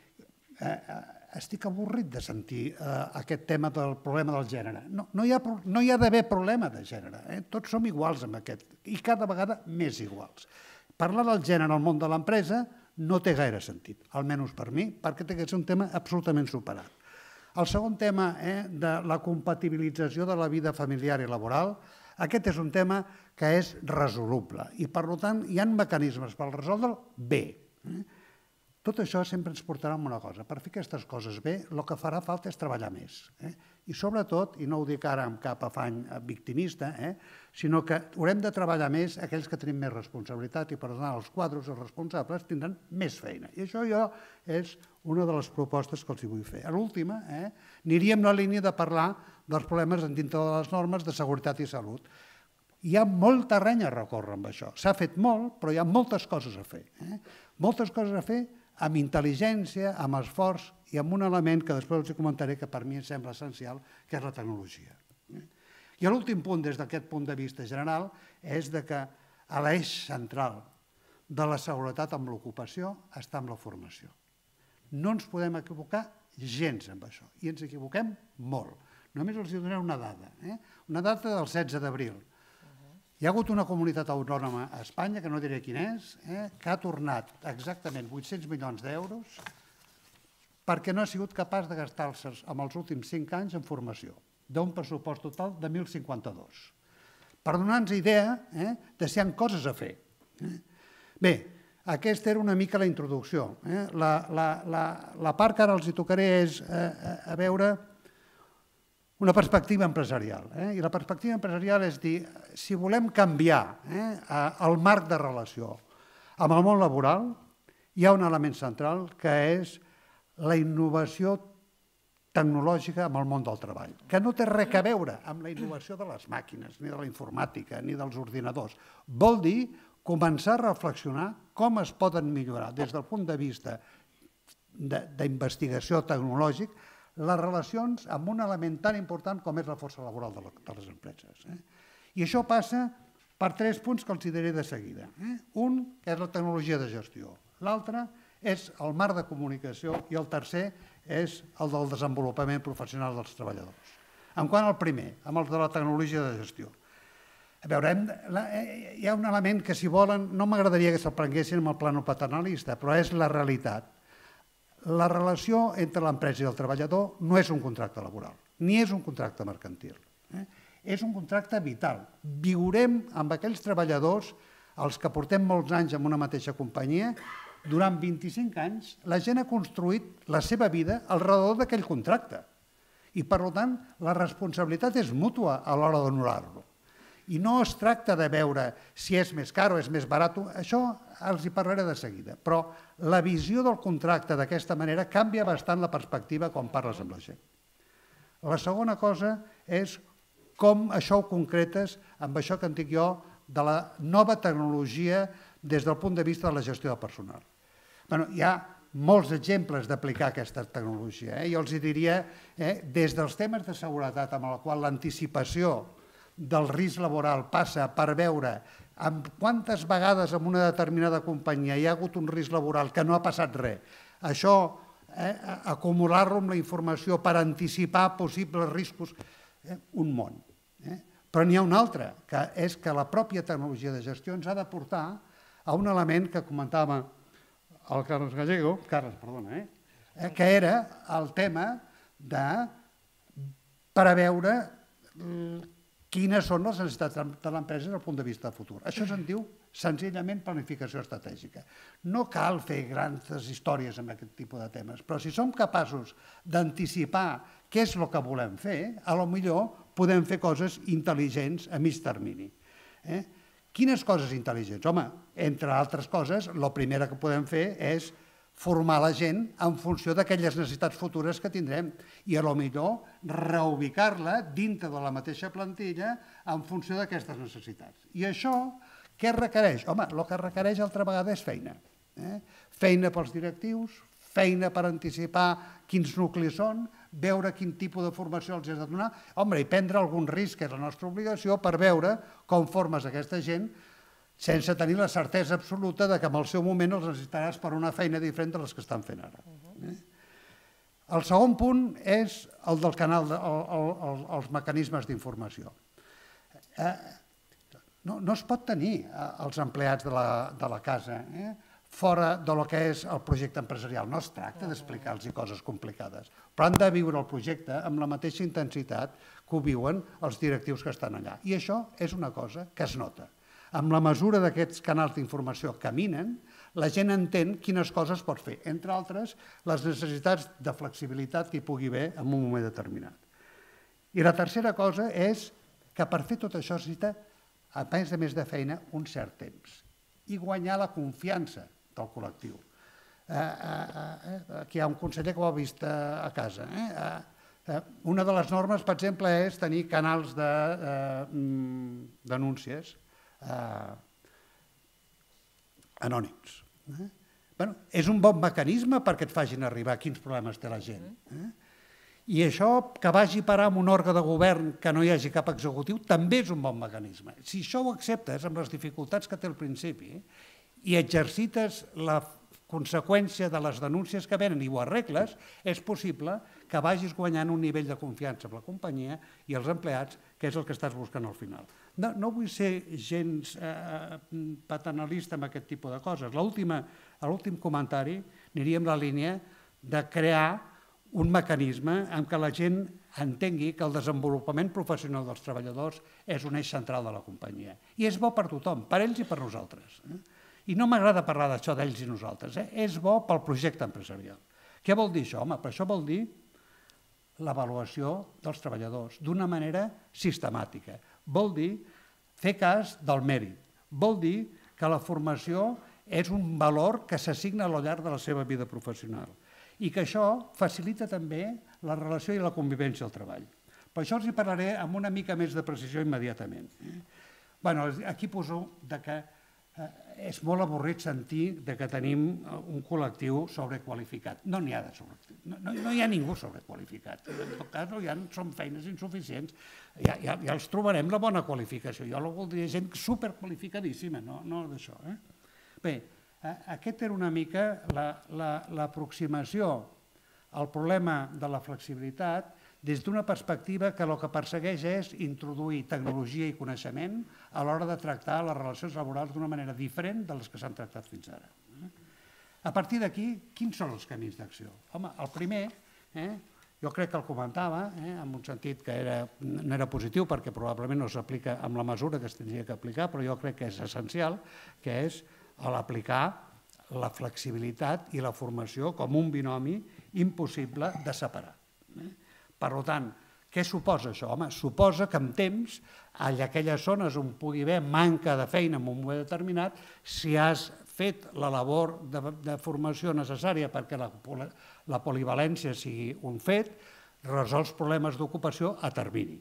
estic avorrit de sentir aquest tema del problema del gènere. No hi ha d'haver problema de gènere, tots som iguals amb aquest, i cada vegada més iguals. Parlar del gènere al món de l'empresa no té gaire sentit, almenys per mi, perquè té que ser un tema absolutament superat. El segon tema de la compatibilització de la vida familiar i laboral, aquest és un tema que és resoluble i, per tant, hi ha mecanismes per resoldre'l bé. Tot això sempre ens portarà a una cosa. Per fer aquestes coses bé, el que farà falta és treballar més. I, sobretot, i no ho dic ara amb cap afany victimista, sinó que haurem de treballar més aquells que tenim més responsabilitat i, per tant, els quadros els responsables tindran més feina. I això jo és una de les propostes que els vull fer. A l'última, aniríem a la línia de parlar dels problemes dintre de les normes de seguretat i salut. Hi ha molt terreny a recórrer amb això. S'ha fet molt, però hi ha moltes coses a fer. Moltes coses a fer amb intel·ligència, amb esforç i amb un element que després els comentaré que per mi em sembla essencial, que és la tecnologia. I l'últim punt, des d'aquest punt de vista general, és que l'eix central de la seguretat amb l'ocupació està en la formació. No ens podem equivocar gens amb això, i ens equivoquem molt. Només els donaré una dada, una data del setze d'abril. Hi ha hagut una comunitat autònoma a Espanya, que no diré quina és, que ha tornat exactament vuit-cents milions d'euros perquè no ha sigut capaç de gastar-se en els últims cinc anys en formació, d'un pressupost total de mil cinquanta-dos. Per donar-nos idea de si hi ha coses a fer. Bé, aquesta era una mica la introducció. La part que ara els tocaré és a veure una perspectiva empresarial. I la perspectiva empresarial és dir, si volem canviar el marc de relació amb el món laboral, hi ha un element central que és la innovació tecnològica amb el món del treball, que no té res a veure amb la innovació de les màquines, ni de la informàtica, ni dels ordinadors. Vol dir començar a reflexionar com es poden millorar des del punt de vista d'investigació tecnològic les relacions amb un element tan important com és la força laboral de les empreses. I això passa per tres punts que els diré de seguida. Un, que és la tecnologia de gestió. L'altre és el marc de comunicació i el tercer és el del desenvolupament professional dels treballadors. En quant al primer, amb el de la tecnologia de gestió. A veure, hi ha un element que, si volen, no m'agradaria que se'l prenguessin amb el plano paternalista, però és la realitat. La relació entre l'empresa i el treballador no és un contracte laboral, ni és un contracte mercantil. És un contracte vital. Viurem amb aquells treballadors, els que portem molts anys en una mateixa companyia, durant vint-i-cinc anys, la gent ha construït la seva vida al redor d'aquell contracte. I, per tant, la responsabilitat és mútua a l'hora d'honorar-lo. I no es tracta de veure si és més car o és més barat, això els hi parlaré de seguida, però la visió del contracte d'aquesta manera canvia bastant la perspectiva quan parles amb la gent. La segona cosa és com això ho concretes amb això que en dic jo de la nova tecnologia des del punt de vista de la gestió de personal. Hi ha molts exemples d'aplicar aquesta tecnologia. Jo els diria, des dels temes de seguretat, amb el qual l'anticipació del risc laboral passa per veure amb quantes vegades en una determinada companyia hi ha hagut un risc laboral que no ha passat res. Això, acumular-lo amb la informació per anticipar possibles riscos, un món. Però n'hi ha un altre, que és que la pròpia tecnologia de gestió ens ha de portar a un element que comentava el Carles Gallego, Carles, perdona, eh? que era el tema de preveure quines són les necessitats de l'empresa des del punt de vista futur. Això se'n diu senzillament planificació estratègica. No cal fer grans històries amb aquest tipus de temes, però si som capaços d'anticipar què és el que volem fer, a lo millor podem fer coses intel·ligents a mig termini. Quines coses intel·ligents? Home, entre altres coses, la primera que podem fer és formar la gent en funció d'aquelles necessitats futures que tindrem i a lo millor reubicar-la dintre de la mateixa plantilla en funció d'aquestes necessitats. I això què requereix? Home, el que requereix altra vegada és feina. Feina pels directius, feina per anticipar quins nuclis són, veure quin tipus de formació els has de donar, home, i prendre algun risc, que és la nostra obligació, per veure com formes aquesta gent sense tenir la certesa absoluta que en el seu moment els necessitaràs per una feina diferent de les que estan fent ara. El segon punt és el del canal, els mecanismes d'informació. No es pot tenir els empleats de la casa fora del que és el projecte empresarial. No es tracta d'explicar-los coses complicades, però han de viure el projecte amb la mateixa intensitat que ho viuen els directius que estan allà. I això és una cosa que es nota. Amb la mesura d'aquests canals d'informació caminen, la gent entén quines coses pot fer, entre altres, les necessitats de flexibilitat que hi pugui haver en un moment determinat. I la tercera cosa és que per fer tot això necessita, a més de més de feina, un cert temps i guanyar la confiança del col·lectiu. Aquí hi ha un conseller que ho ha vist a casa. Una de les normes, per exemple, és tenir canals de denúncies anònims. És un bon mecanisme perquè et facin arribar quins problemes té la gent. I això, que vagi a parar amb un òrgan de govern que no hi hagi cap executiu, també és un bon mecanisme. Si això ho acceptes amb les dificultats que té al principi i exercites la conseqüència de les denúncies que venen i ho arregles, és possible que vagis guanyant un nivell de confiança amb la companyia i els empleats, que és el que estàs buscant al final. No vull ser gens paternalista amb aquest tipus de coses. L'últim comentari aniria en la línia de crear un mecanisme en què la gent entengui que el desenvolupament professional dels treballadors és un eix central de la companyia. I és bo per tothom, per ells i per nosaltres. I no m'agrada parlar d'això d'ells i nosaltres, és bo pel projecte empresarial. Què vol dir això? Home, però això vol dir l'avaluació dels treballadors d'una manera sistemàtica. Vol dir fer cas del mèrit. Vol dir que la formació és un valor que s'assigna al llarg de la seva vida professional i que això facilita també la relació i la convivència al treball. Per això els hi parlaré amb una mica més de precisió immediatament. Aquí poso que és molt avorrit sentir que tenim un col·lectiu sobrequalificat. No n'hi ha de sobrequalificat. No hi ha ningú sobrequalificat. En tot cas, són feines insuficients. Ja els trobarem la bona qualificació. Jo voldria gent superqualificadíssima, no d'això. Bé, aquesta era una mica l'aproximació al problema de la flexibilitat des d'una perspectiva que el que persegueix és introduir tecnologia i coneixement a l'hora de tractar les relacions laborals d'una manera diferent de les que s'han tractat fins ara. A partir d'aquí, quins són els camins d'acció? Home, el primer, jo crec que el comentava, en un sentit que no era positiu perquè probablement no s'aplica amb la mesura que es tindria que aplicar, però jo crec que és essencial, que és l'aplicar la flexibilitat i la formació com un binomi impossible de separar. Per tant, què suposa això? Home, suposa que amb temps, a aquelles zones on pugui haver manca de feina en un moment determinat, si has fet la labor de formació necessària perquè la polivalència sigui un fet, resols problemes d'ocupació a termini.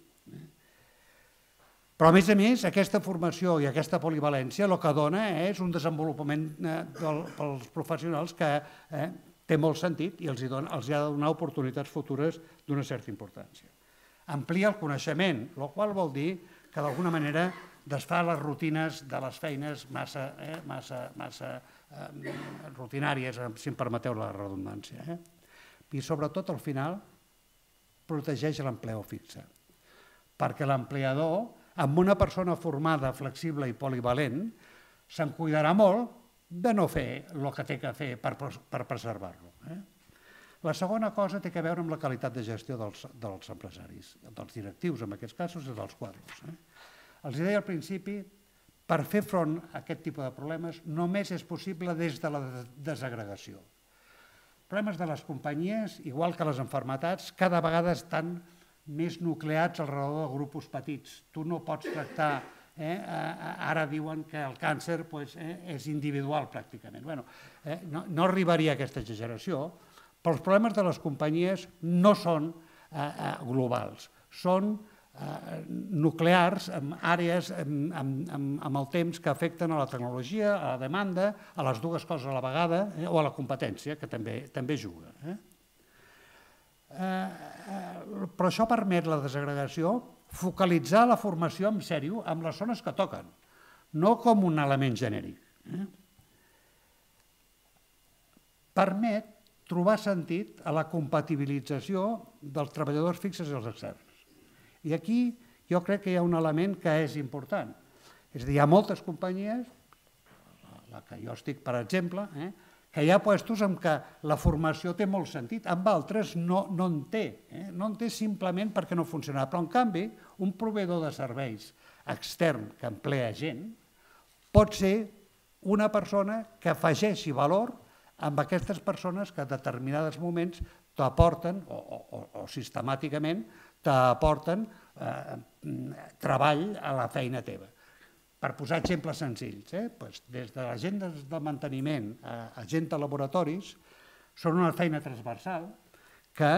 Però, a més a més, aquesta formació i aquesta polivalència el que dona és un desenvolupament pels professionals que té molt sentit i els ha de donar oportunitats futures d'una certa importància. Amplia el coneixement, el qual vol dir que d'alguna manera desfà les rutines de les feines massa rutinàries, si em permeteu la redundància. I sobretot al final protegeix l'empleador fixe, perquè l'empleador, amb una persona formada, flexible i polivalent, se'n cuidarà molt de no fer el que té que fer per preservar-lo. La segona cosa té a veure amb la qualitat de gestió dels empresaris, dels directius, en aquests casos, i dels quadros. Els deia al principi, per fer front a aquest tipus de problemes només és possible des de la desagregació. Els problemes de les companyies, igual que les malalties, cada vegada estan més nucleats al redor de grups petits. Tu no pots tractar, ara diuen que el càncer és individual pràcticament. No arribaria a aquesta exageració, però els problemes de les companyies no són globals, són nuclears, amb àrees, amb el temps que afecten a la tecnologia, a la demanda, a les dues coses a la vegada, o a la competència, que també juga. Però això permet la desagregació, focalitzar la formació en sèrio amb les zones que toquen, no com un element genèric. Permet trobar sentit a la compatibilització dels treballadors fixes i els externs. I aquí jo crec que hi ha un element que és important. És a dir, hi ha moltes companyies, la que jo estic, per exemple, que hi ha puestos en què la formació té molt sentit, amb altres no en té, no en té simplement perquè no funciona. Però, en canvi, un proveïdor de serveis extern que emplea gent pot ser una persona que afegeixi valor amb aquestes persones que en determinats moments t'aporten, o sistemàticament, t'aporten treball a la feina teva. Per posar exemples senzills, des de l'agent de manteniment a agent de laboratoris, són una feina transversal que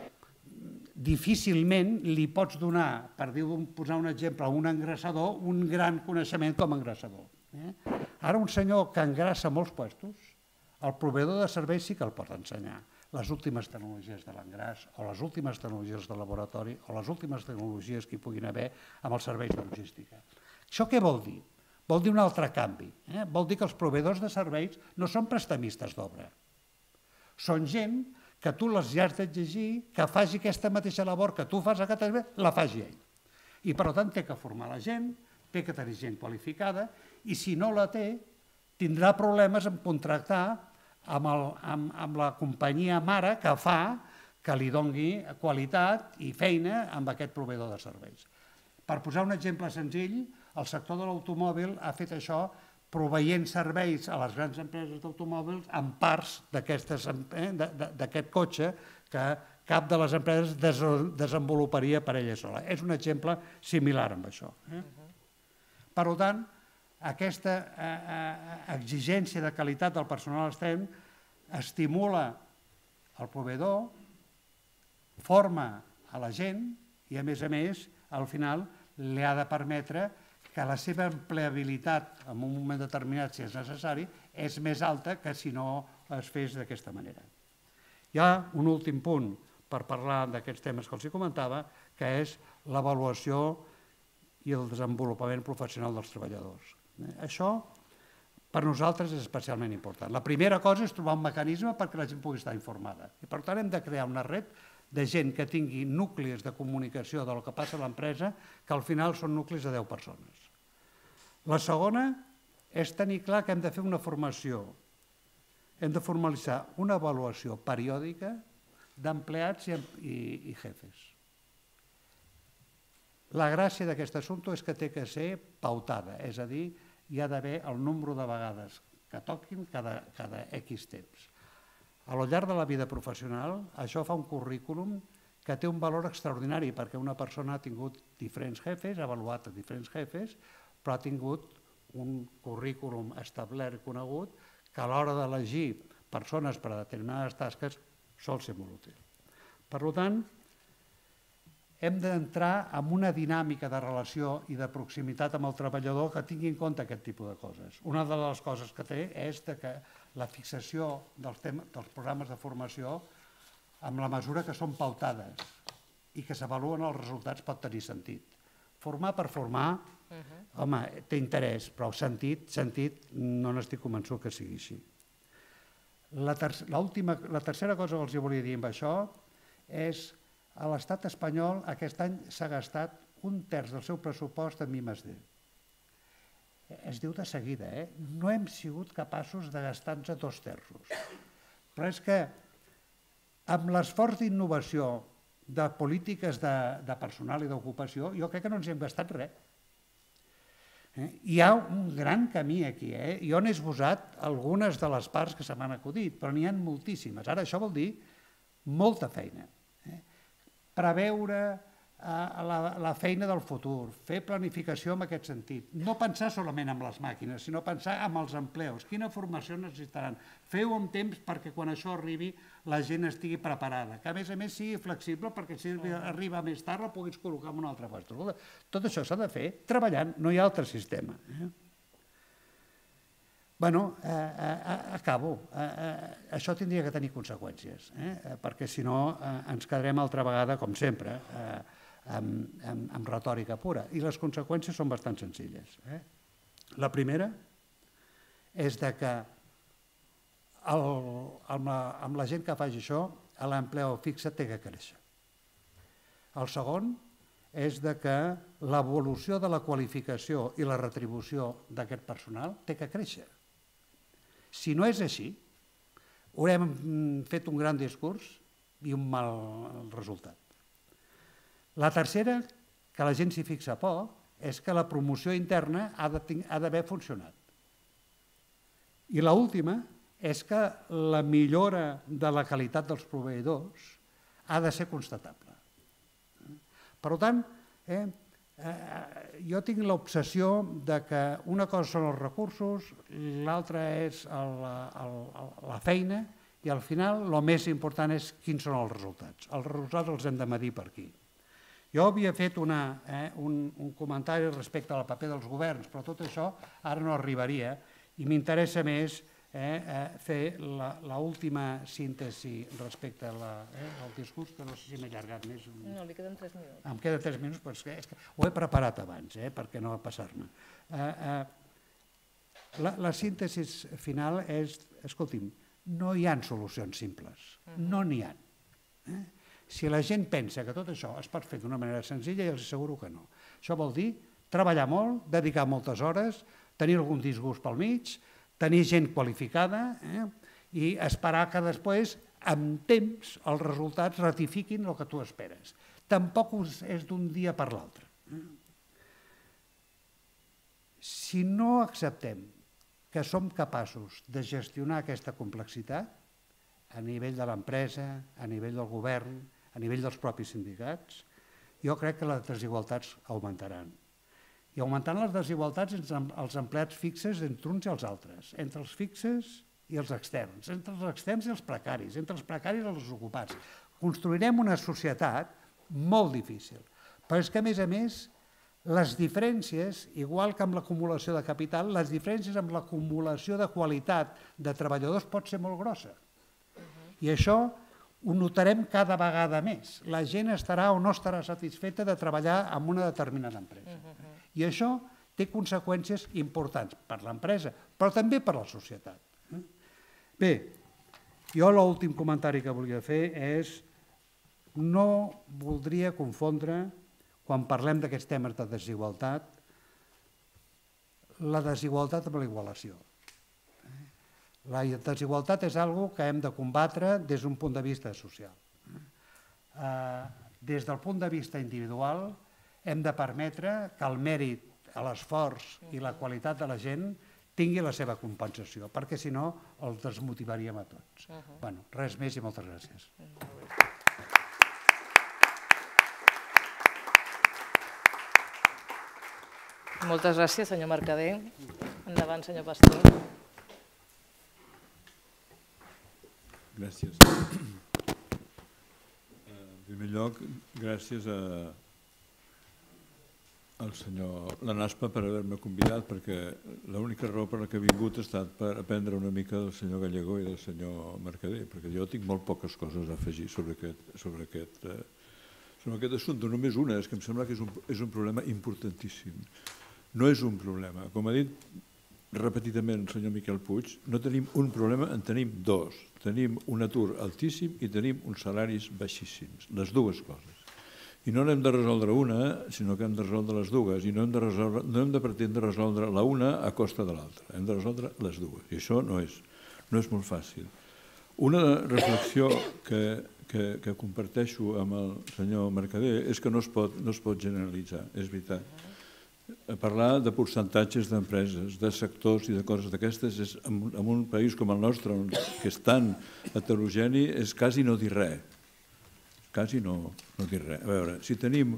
difícilment li pots donar, per posar un exemple, a un engrasador, un gran coneixement com a engrasador. Ara un senyor que engrassa molts puestos, el proveïdor de serveis sí que el pot ensenyar les últimes tecnologies de l'engràs o les últimes tecnologies del laboratori o les últimes tecnologies que hi puguin haver amb els serveis de logística. Això què vol dir? Vol dir un altre canvi. Vol dir que els proveïdors de serveis no són prestamistes d'obra. Són gent que tu les has d'exigir que faci aquesta mateixa labor que tu fas a Catalunya, la faci ell. I per tant té que formar la gent, té que tenir gent qualificada i si no la té, tindrà problemes en contractar amb la companyia mare que fa que li doni qualitat i feina amb aquest proveïdor de serveis. Per posar un exemple senzill, el sector de l'automòbil ha fet això proveient serveis a les grans empreses d'automòbils amb parts d'aquest cotxe que cap de les empreses desenvoluparia per ella sola. És un exemple similar amb això. Per tant, aquesta exigència de qualitat del personal extern estimula el proveïdor, forma a la gent i, a més a més, al final li ha de permetre que la seva empleabilitat en un moment determinat, si és necessari, és més alta que si no es fes d'aquesta manera. Hi ha un últim punt per parlar d'aquests temes que els comentava, que és l'avaluació i el desenvolupament professional dels treballadors. Això, per nosaltres, és especialment important. La primera cosa és trobar un mecanisme perquè la gent pugui estar informada. I, per tant, hem de crear una red de gent que tingui nuclis de comunicació del que passa a l'empresa, que al final són nuclis de deu persones. La segona és tenir clar que hem de fer una formació, hem de formalitzar una avaluació periòdica d'empleats i jefes. La gràcia d'aquest assumpte és que té que ser pautada, és a dir, hi ha d'haver el nombre de vegades que toquin cada X temps. A lo llarg de la vida professional, això fa un currículum que té un valor extraordinari perquè una persona ha tingut diferents jefes, ha avaluat diferents jefes, però ha tingut un currículum establert i conegut que a l'hora d'elegir persones per a determinades tasques sol ser molt útil. Per tant, hem d'entrar en una dinàmica de relació i de proximitat amb el treballador que tingui en compte aquest tipus de coses. Una de les coses que té és que la fixació dels, dels programes de formació, amb la mesura que són pautades i que s'avaluen els resultats, pot tenir sentit. Formar per formar, home, té interès, però sentit, sentit, no n'estic convençut que sigui així. La, ter la tercera cosa que els volia dir amb això és a l'estat espanyol aquest any s'ha gastat un terç del seu pressupost en I més D. Es diu de seguida, eh? No hem sigut capaços de gastar-nos dos terços. Però és que amb l'esforç d'innovació de polítiques de, de personal i d'ocupació, jo crec que no ens hem gastat res. Eh? Hi ha un gran camí aquí. Eh? Jo n'he esbosat algunes de les parts que se m'han acudit, però n'hi ha moltíssimes. Ara això vol dir molta feina. Eh? Preveure eh, la, la feina del futur, fer planificació en aquest sentit. No pensar solament en les màquines, sinó pensar en els empleos. Quina formació necessitaran? Feu-ho amb temps perquè quan això arribi la gent estigui preparada. Que a més a més sigui flexible perquè si arriba més tard la puguis col·locar en un altre lloc. Tot això s'ha de fer treballant, no hi ha altre sistema. Eh? Bueno, eh, eh, acabo. Eh, eh, això tindria que tenir conseqüències, eh? perquè si no eh, ens quedarem altra vegada, com sempre, eh, amb, amb, amb retòrica pura. I les conseqüències són bastant senzilles. Eh? La primera és de que el, amb, la, amb la gent que faci això, l'empleo fixe té que créixer. El segon és de que l'evolució de la qualificació i la retribució d'aquest personal té que créixer. Si no és així, haurem fet un gran discurs i un mal resultat. La tercera, que la gent s'hi fixa poc, és que la promoció interna ha d'haver funcionat. I l'última és que la millora de la qualitat dels proveïdors ha de ser constatable. Per tant, eh, Eh, jo tinc l'obsessió de que una cosa són els recursos, l'altra és el, el, el, la feina i al final el més important és quins són els resultats. Els resultats els hem de medir per aquí. Jo havia fet una, eh, un, un comentari respecte al paper dels governs, però tot això ara no arribaria i m'interessa més eh, eh, fer l'última síntesi respecte a la, eh, al discurs, que no sé si m'he allargat més. No, li queden tres minuts. Em queden tres minuts, però és que, és que ho he preparat abans, eh, perquè no va passar-me. Eh, eh, la, la síntesi final és, escolti'm, no hi ha solucions simples, no n'hi ha. Eh? Si la gent pensa que tot això es pot fer d'una manera senzilla, ja els asseguro que no. Això vol dir treballar molt, dedicar moltes hores, tenir algun disgust pel mig, tenir gent qualificada eh? i esperar que després, amb temps, els resultats ratifiquin el que tu esperes. Tampoc és d'un dia per l'altre. Si no acceptem que som capaços de gestionar aquesta complexitat a nivell de l'empresa, a nivell del govern, a nivell dels propis sindicats, jo crec que les desigualtats augmentaran. I augmentaran les desigualtats entre els empleats fixes entre uns i els altres, entre els fixes i els externs, entre els externs i els precaris, entre els precaris i els ocupats. Construirem una societat molt difícil, però és que, a més a més, les diferències, igual que amb l'acumulació de capital, les diferències amb l'acumulació de qualitat de treballadors pot ser molt grossa. I això ho notarem cada vegada més. La gent estarà o no estarà satisfeta de treballar en una determinada empresa. I això té conseqüències importants per l'empresa, però també per la societat. Bé, jo l'últim comentari que volia fer és no voldria confondre, quan parlem d'aquests temes de desigualtat, la desigualtat amb la igualació. La desigualtat és una cosa que hem de combatre des d'un punt de vista social. Des del punt de vista individual, hem de permetre que el mèrit, l'esforç i la qualitat de la gent tingui la seva compensació, perquè si no els desmotivaríem a tots. Bueno, res més i moltes gràcies. Moltes gràcies, senyor Mercader. Endavant, senyor Pastor. Gràcies. En primer lloc, gràcies al senyor Lanaspa per haver-me convidat, perquè l'única raó per la que he vingut ha estat per aprendre una mica del senyor Gallego i del senyor Mercader, perquè jo tinc molt poques coses a afegir sobre aquest, sobre aquest, sobre aquest assumpte. Només una, és que em sembla que és un, és un problema importantíssim. No és un problema. Com ha dit repetidament el senyor Miquel Puig, no tenim un problema, en tenim dos. Tenim un atur altíssim i tenim uns salaris baixíssims, les dues coses. I no n'hem de resoldre una, sinó que hem de resoldre les dues, i no hem de, resoldre, no hem de pretendre resoldre la una a costa de l'altra, hem de resoldre les dues, i això no és, no és molt fàcil. Una reflexió que, que, que comparteixo amb el senyor Mercader és que no es pot, no es pot generalitzar, és veritat. Parlar de percentatges d'empreses, de sectors i de coses d'aquestes en un país com el nostre, que és tan heterogeni, és quasi no dir res. Quasi no, no dir res. A veure, si tenim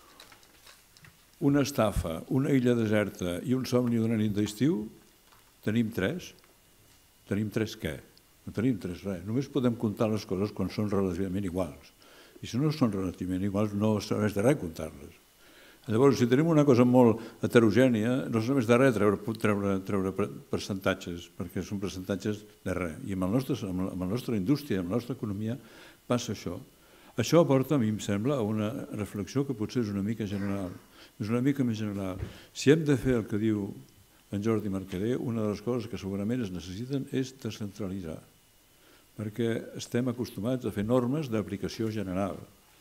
una estafa, una illa deserta i un somni d'una nit d'estiu, tenim tres? Tenim tres què? No tenim tres res. Només podem comptar les coses quan són relativament iguals. I si no són relativament iguals, no serveix de res comptar-les. Llavors, si tenim una cosa molt heterogènia, no serveix de res treure, treure, treure percentatges, perquè són percentatges de res. I amb, el nostre, amb la nostra indústria, amb la nostra economia, passa això. Això aporta, a mi em sembla, a una reflexió que potser és una mica general. És una mica més general. Si hem de fer el que diu en Jordi Mercader, una de les coses que segurament es necessiten és descentralitzar, perquè estem acostumats a fer normes d'aplicació general.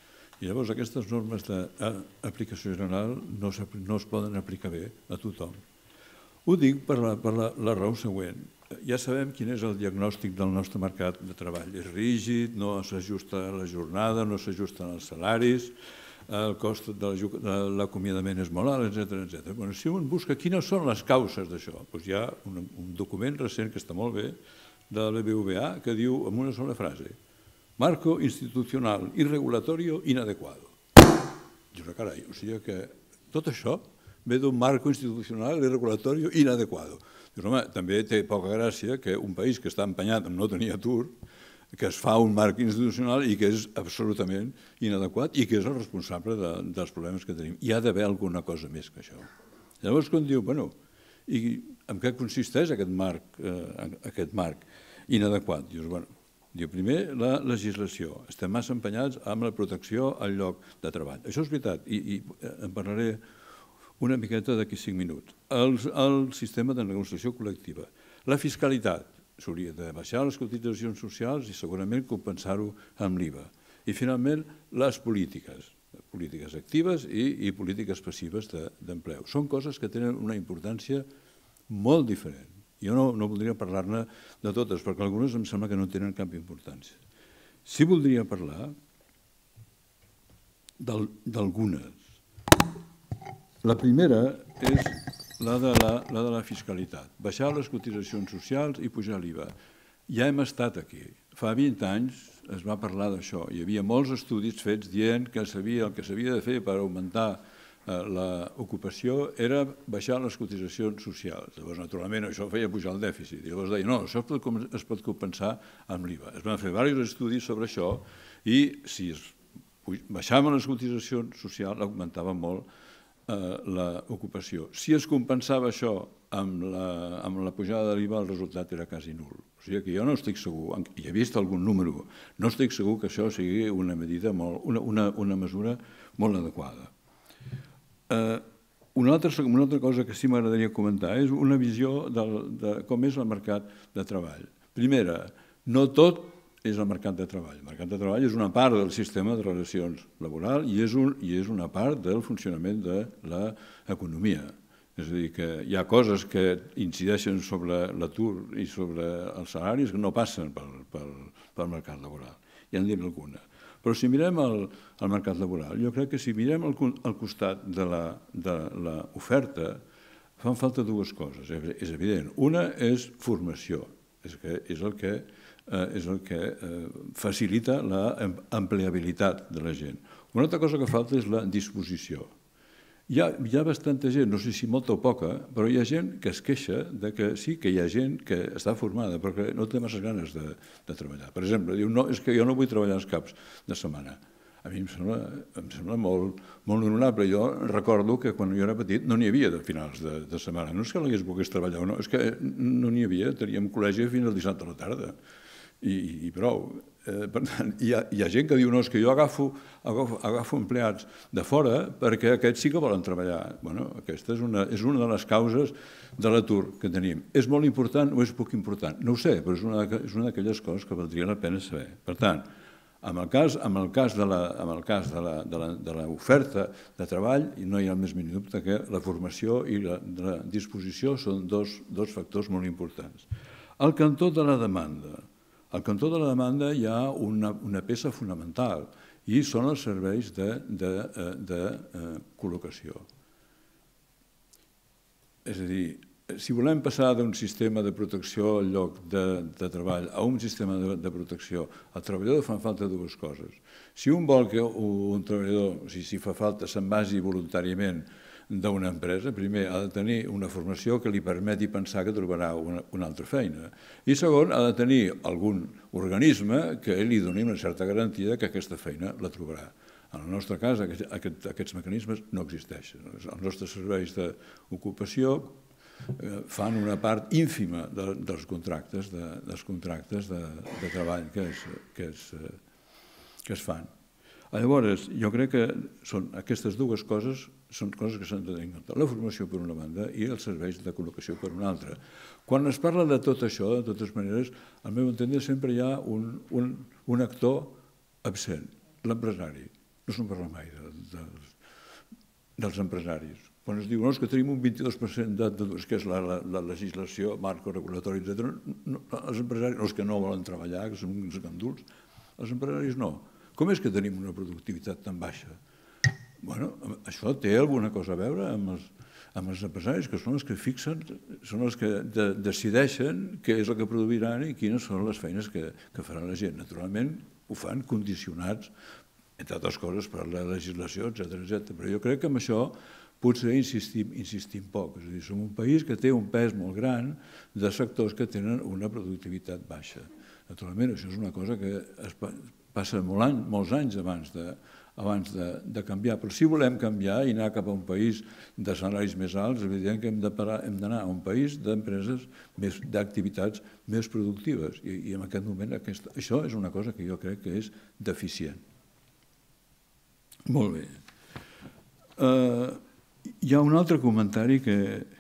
I llavors aquestes normes d'aplicació general no, no es poden aplicar bé a tothom. Ho dic per, la, per la, la raó següent. Ja sabem quin és el diagnòstic del nostre mercat de treball. És rígid, no s'ajusta a la jornada, no s'ajusten els salaris, el cost de l'acomiadament és molt alt, etcètera, etcètera. Bueno, si un busca quines són les causes d'això, doncs hi ha un, un document recent que està molt bé de l'B B V A que diu en una sola frase: marco institucional y regulatorio inadecuado. Dius, carai, o sigui que tot això ve d'un marco institucional i regulatorio inadecuado. Dius, home, també té poca gràcia que un país que està empenyat en no tenir atur, que es fa un marc institucional i que és absolutament inadequat i que és el responsable de, dels problemes que tenim. Hi ha d'haver alguna cosa més que això. Llavors, quan diu, bueno, i en què consisteix aquest marc, eh, aquest marc inadequat? Dius, bueno, diu, primer, la legislació. Estem massa empenyats amb la protecció al lloc de treball. Això és veritat, i, i en parlaré una miqueta d'aquí cinc minuts. El, el sistema de negociació col·lectiva. La fiscalitat. S'hauria de baixar les cotitzacions socials i segurament compensar-ho amb l'I V A. I finalment, les polítiques. Polítiques actives i, i polítiques passives d'empleu. Són coses que tenen una importància molt diferent. Jo no, no voldria parlar-ne de totes, perquè algunes em sembla que no tenen cap importància. Sí voldria parlar d'algunes. La primera és la de la, la de la fiscalitat. Baixar les cotitzacions socials i pujar l'I V A. Ja hem estat aquí. Fa vint anys es va parlar d'això. Hi havia molts estudis fets dient que sabia, el que s'havia de fer per augmentar l'ocupació era baixar les cotitzacions socials. Llavors, naturalment, això feia pujar el dèficit. I llavors deia, no, això es pot compensar amb l'I V A. Es van fer diversos estudis sobre això i si es baixaven les cotitzacions socials augmentava molt l'ocupació. Si es compensava això amb la pujada de l'I V A, el resultat era quasi nul. O sigui que jo no estic segur, i he vist algun número, no estic segur que això sigui una medida, una mesura molt adequada. Una altra cosa que sí m'agradaria comentar és una visió de com és el mercat de treball. Primera, no tot és el mercat de treball. El mercat de treball és una part del sistema de relacions laborals i és una part del funcionament de l'economia. És a dir, que hi ha coses que incideixen sobre l'atur i sobre els salaris que no passen pel mercat laboral. Ja en diré alguna. Però si mirem el mercat laboral, jo crec que si mirem al costat de l'oferta, fan falta dues coses, és evident. Una és formació, és el que és el que facilita l'empleabilitat de la gent. Una altra cosa que falta és la disposició. Hi ha bastanta gent, no sé si molta o poca, però hi ha gent que es queixa que sí, que hi ha gent que està formada però que no té massa ganes de treballar. Per exemple, diu, no, és que jo no vull treballar els caps de setmana. a mi em sembla, em sembla molt, molt honorable. Jo recordo que quan jo era petit no n'hi havia de finals de, de setmana. No és que l'hagués pogués treballar o no, és que no n'hi havia, teníem col·legi fins al dissabte a la tarda. I, i prou. Eh, per tant, hi ha, hi ha gent que diu, no, és que jo agafo, agafo, agafo empleats de fora perquè aquests sí que volen treballar. Bueno, aquesta és una, és una de les causes de l'atur que tenim. És molt important o és poc important? No ho sé, però és una, és una d'aquelles coses que valdria la pena saber. Per tant, en el cas, en el cas de la, en el cas de la, de la, de l'oferta de treball, no hi ha el més mínim dubte que la formació i la, la disposició són dos, dos factors molt importants. Al cantó de la demanda, al cantó de la demanda hi ha una, una peça fonamental i són els serveis de, de, de, de eh, col·locació. És a dir, si volem passar d'un sistema de protecció al lloc de, de treball a un sistema de, de protecció, al treballador fan falta dues coses. Si un vol que un treballador, si, si fa falta, se'n vagi voluntàriament d'una empresa, primer ha de tenir una formació que li permeti pensar que trobarà una, una altra feina. I segon, ha de tenir algun organisme que li doni una certa garantia que aquesta feina la trobarà. En el nostre cas, aquest, aquest, aquests mecanismes no existeixen. Els nostres serveis d'ocupació fan una part ínfima de, dels contractes, de, dels contractes de, de treball que es, que, es, que es fan. Llavors, jo crec que són aquestes dues coses són coses que s'han de tenir en compte. La formació per una banda i els serveis de col·locació per una altra. Quan es parla de tot això, de totes maneres, al meu entendre sempre hi ha un, un, un actor absent, l'empresari. No se'n parla mai de, de, dels empresaris. Quan es diu no, és que tenim un vint-i-dos per cent d'atur, que és la, la, la legislació, marco regulatori, etcètera, no, els empresaris, no és que no volen treballar, que són uns ganduls, els empresaris no. Com és que tenim una productivitat tan baixa? Bueno, això té alguna cosa a veure amb els, amb els empresaris, que són els que fixen, són els que de, decideixen què és el que produiran i quines són les feines que, que faran la gent. Naturalment, ho fan condicionats, entre altres coses, per la legislació, etcètera, etcètera. Però jo crec que amb això potser insistim, insistim poc. És a dir, som un país que té un pes molt gran de sectors que tenen una productivitat baixa. Naturalment, això és una cosa que es passa molt any, molts anys abans de, abans de, de canviar. Però si volem canviar i anar cap a un país de salaris més alts, és evident que hem d'anar a un país d'empreses, d'activitats més productives. I, i en aquest moment aquesta, això és una cosa que jo crec que és deficient. Molt bé. Uh, Hi ha un altre comentari que,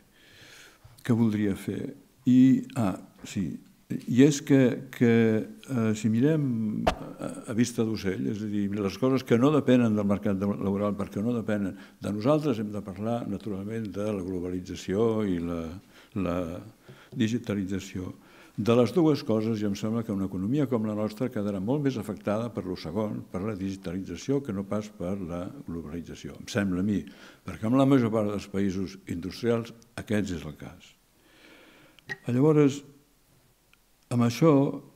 que voldria fer, i, ah, sí, i és que, que eh, si mirem a, a vista d'ocell, és a dir, les coses que no depenen del mercat laboral perquè no depenen de nosaltres, hem de parlar naturalment de la globalització i la, la digitalització. De les dues coses, ja em sembla que una economia com la nostra quedarà molt més afectada per lo segon, per la digitalització, que no pas per la globalització. Em sembla a mi, perquè en la major part dels països industrials aquest és el cas. Llavors, amb això,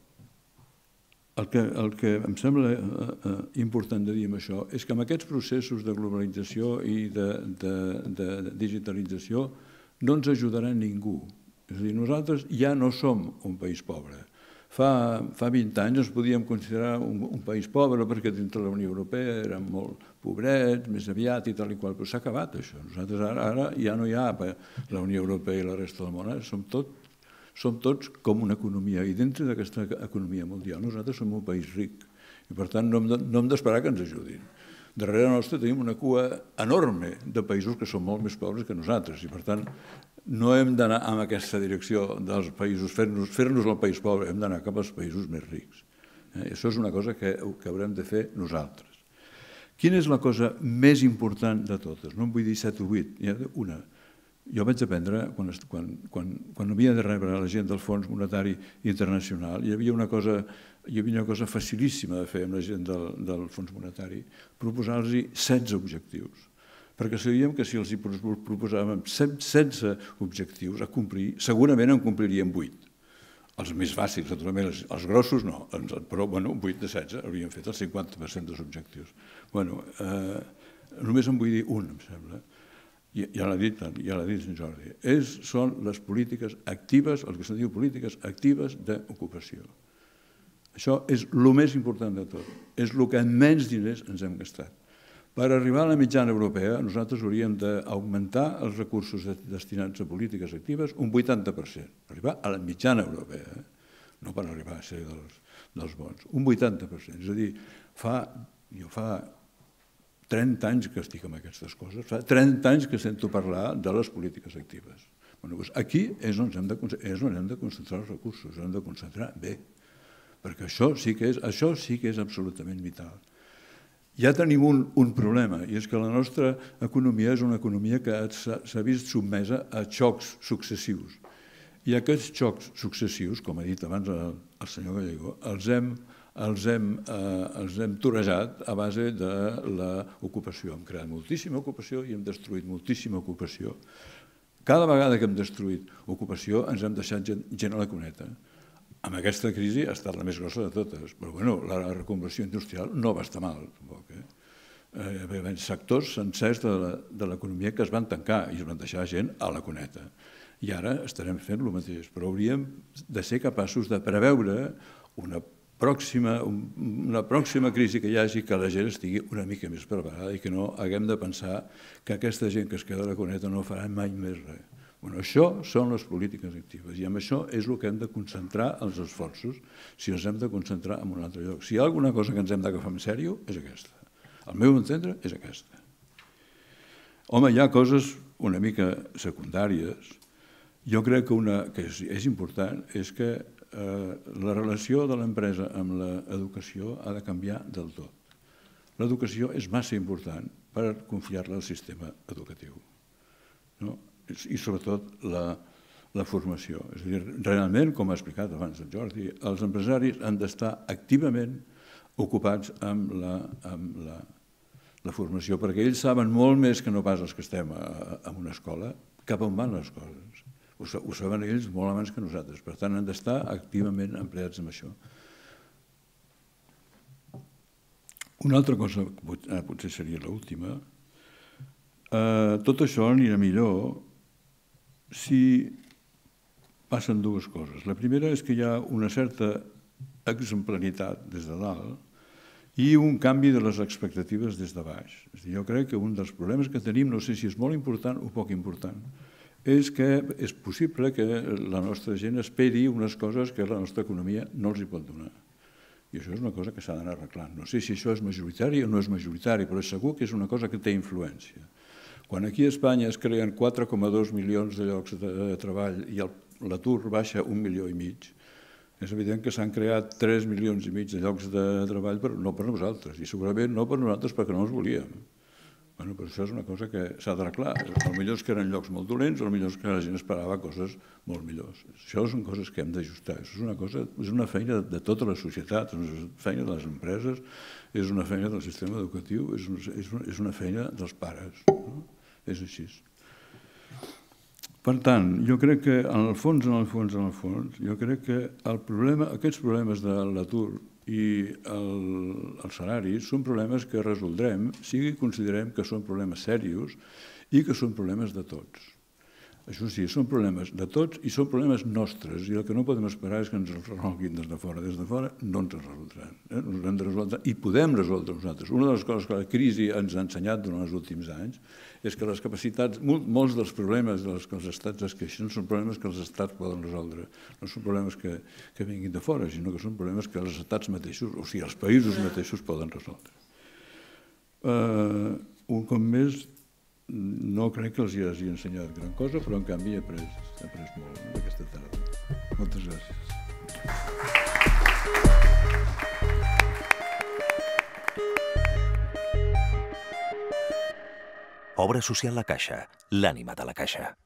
el que, el que em sembla eh, important de dir amb això és que amb aquests processos de globalització i de, de, de digitalització no ens ajudarà ningú. És a dir, nosaltres ja no som un país pobre. Fa, fa vint anys ens podíem considerar un, un país pobre perquè dintre de la Unió Europea érem molt pobrets, més aviat i tal i qual, però s'ha acabat això. Nosaltres ara, ara ja no hi ha la Unió Europea i la resta del món, ara som, tot, som tots com una economia i dintre d'aquesta economia mundial nosaltres som un país ric i per tant no hem de, no hem d'esperar que ens ajudin. Darrere nostre tenim una cua enorme de països que són molt més pobres que nosaltres i per tant no hem d'anar en aquesta direcció dels països, fer-nos fer-nos el país pobre, hem d'anar cap als països més rics. Eh? Això és una cosa que, que haurem de fer nosaltres. Quina és la cosa més important de totes? No en vull dir set o vuit, hi ha una. Jo vaig aprendre, quan, quan, quan, quan havia de rebre la gent del Fons Monetari Internacional, hi havia una cosa, hi havia una cosa facilíssima de fer amb la gent del, del Fons Monetari, proposar-los setze objectius. Perquè sabíem que si els proposàvem setze objectius a complir, segurament en compliríem vuit. Els més fàcils, naturalment, els, els grossos no, però bueno, vuit de setze hauríem fet el cinquanta per cent dels objectius. Bueno, eh, només en vull dir un, em sembla. Ja l'ha dit, ja l'ha dit en Jordi. És, són les polítiques actives, el que se'n diu polítiques actives d'ocupació. Això és el més important de tot. És el que menys diners ens hem gastat. Per arribar a la mitjana europea, nosaltres hauríem d'augmentar els recursos destinats a polítiques actives un vuitanta per cent. Per arribar a la mitjana europea, no per arribar a ser dels bons. Un vuitanta per cent. És a dir, jo fa trenta anys que estic amb aquestes coses, fa trenta anys que sento parlar de les polítiques actives. Aquí és on hem de concentrar els recursos, hem de concentrar bé, perquè això sí que és absolutament vital. Ja tenim un problema, i és que la nostra economia és una economia que s'ha vist sotmesa a xocs successius. I aquests xocs successius, com ha dit abans el senyor Gallego, els hem els hem torejat a base de l'ocupació. Hem creat moltíssima ocupació i hem destruït moltíssima ocupació. Cada vegada que hem destruït ocupació ens hem deixat gent a la cuneta. Amb aquesta crisi ha estat la més grossa de totes, però bueno, la reconversió industrial no va estar mal, tampoc. Hi havia sectors sencers de l'economia que es van tancar i es van deixar gent a la cuneta. I ara estarem fent el mateix, però hauríem de ser capaços de preveure una pròxima, una pròxima crisi que hi hagi, que la gent estigui una mica més preparada i que no haguem de pensar que aquesta gent que es queda a la cuneta no farà mai més res. Bueno, això són les polítiques actives i amb això és el que hem de concentrar els esforços si els hem de concentrar en un altre lloc. Si hi ha alguna cosa que ens hem d'agafar en sèrio, és aquesta. Al meu entendre, és aquesta. Home, hi ha coses una mica secundàries. Jo crec que una que és important és que la relació de l'empresa amb l'educació ha de canviar del tot. L'educació és massa important per confiar-la al sistema educatiu. I sobretot la formació. És a dir, realment, com ha explicat abans el Jordi, els empresaris han d'estar activament ocupats amb la formació, perquè ells saben molt més que no pas els que estem en una escola cap on van les coses. Ho saben ells molt abans que nosaltres, per tant han d'estar activament empleats en això. Una altra cosa, potser seria l'última, tot això anirà millor si passen dues coses. La primera és que hi ha una certa exemplaritat des de dalt i un canvi de les expectatives des de baix. Jo crec que un dels problemes que tenim, no sé si és molt important o poc important, és que és possible que la nostra gent esperi unes coses que la nostra economia no els hi pot donar. I això és una cosa que s'ha d'anar arreglant. No sé si això és majoritari o no és majoritari, però és segur que és una cosa que té influència. Quan aquí a Espanya es creen quatre coma dos milions de llocs de treball i l'atur baixa un milió i mig, és evident que s'han creat tres milions i mig de llocs de treball no per nosaltres, i segurament no per nosaltres perquè no els volíem. Però això és una cosa que s'ha d'arreglar. Potser és que eren llocs molt dolents, potser és que la gent esperava coses molt millors. Això són coses que hem d'ajustar. És una feina de tota la societat, és una feina de les empreses, és una feina del sistema educatiu, és una feina dels pares. És així. Per tant, jo crec que en el fons, en el fons, en el fons, jo crec que aquests problemes de l'atur i els salaris són problemes que resoldrem si considerem que són problemes seriosos i que són problemes de tots. Això sí, són problemes de tots i són problemes nostres, i el que no podem esperar és que ens els resolguin des de fora. Des de fora no ens els resoldran. Ens hem de resoldre i podem resoldre nosaltres. Una de les coses que la crisi ens ha ensenyat durant els últims anys és que les capacitats, molts dels problemes dels que els estats es queixen són problemes que els estats poden resoldre. No són problemes que vinguin de fora, sinó que són problemes que els estats mateixos, o sigui, els països mateixos poden resoldre. Un cop més, no crec que els hagi ensenyat gran cosa, però en canvi he après molt aquesta tarda. Moltes gràcies. Obra social La Caixa, l'ànima de la Caixa.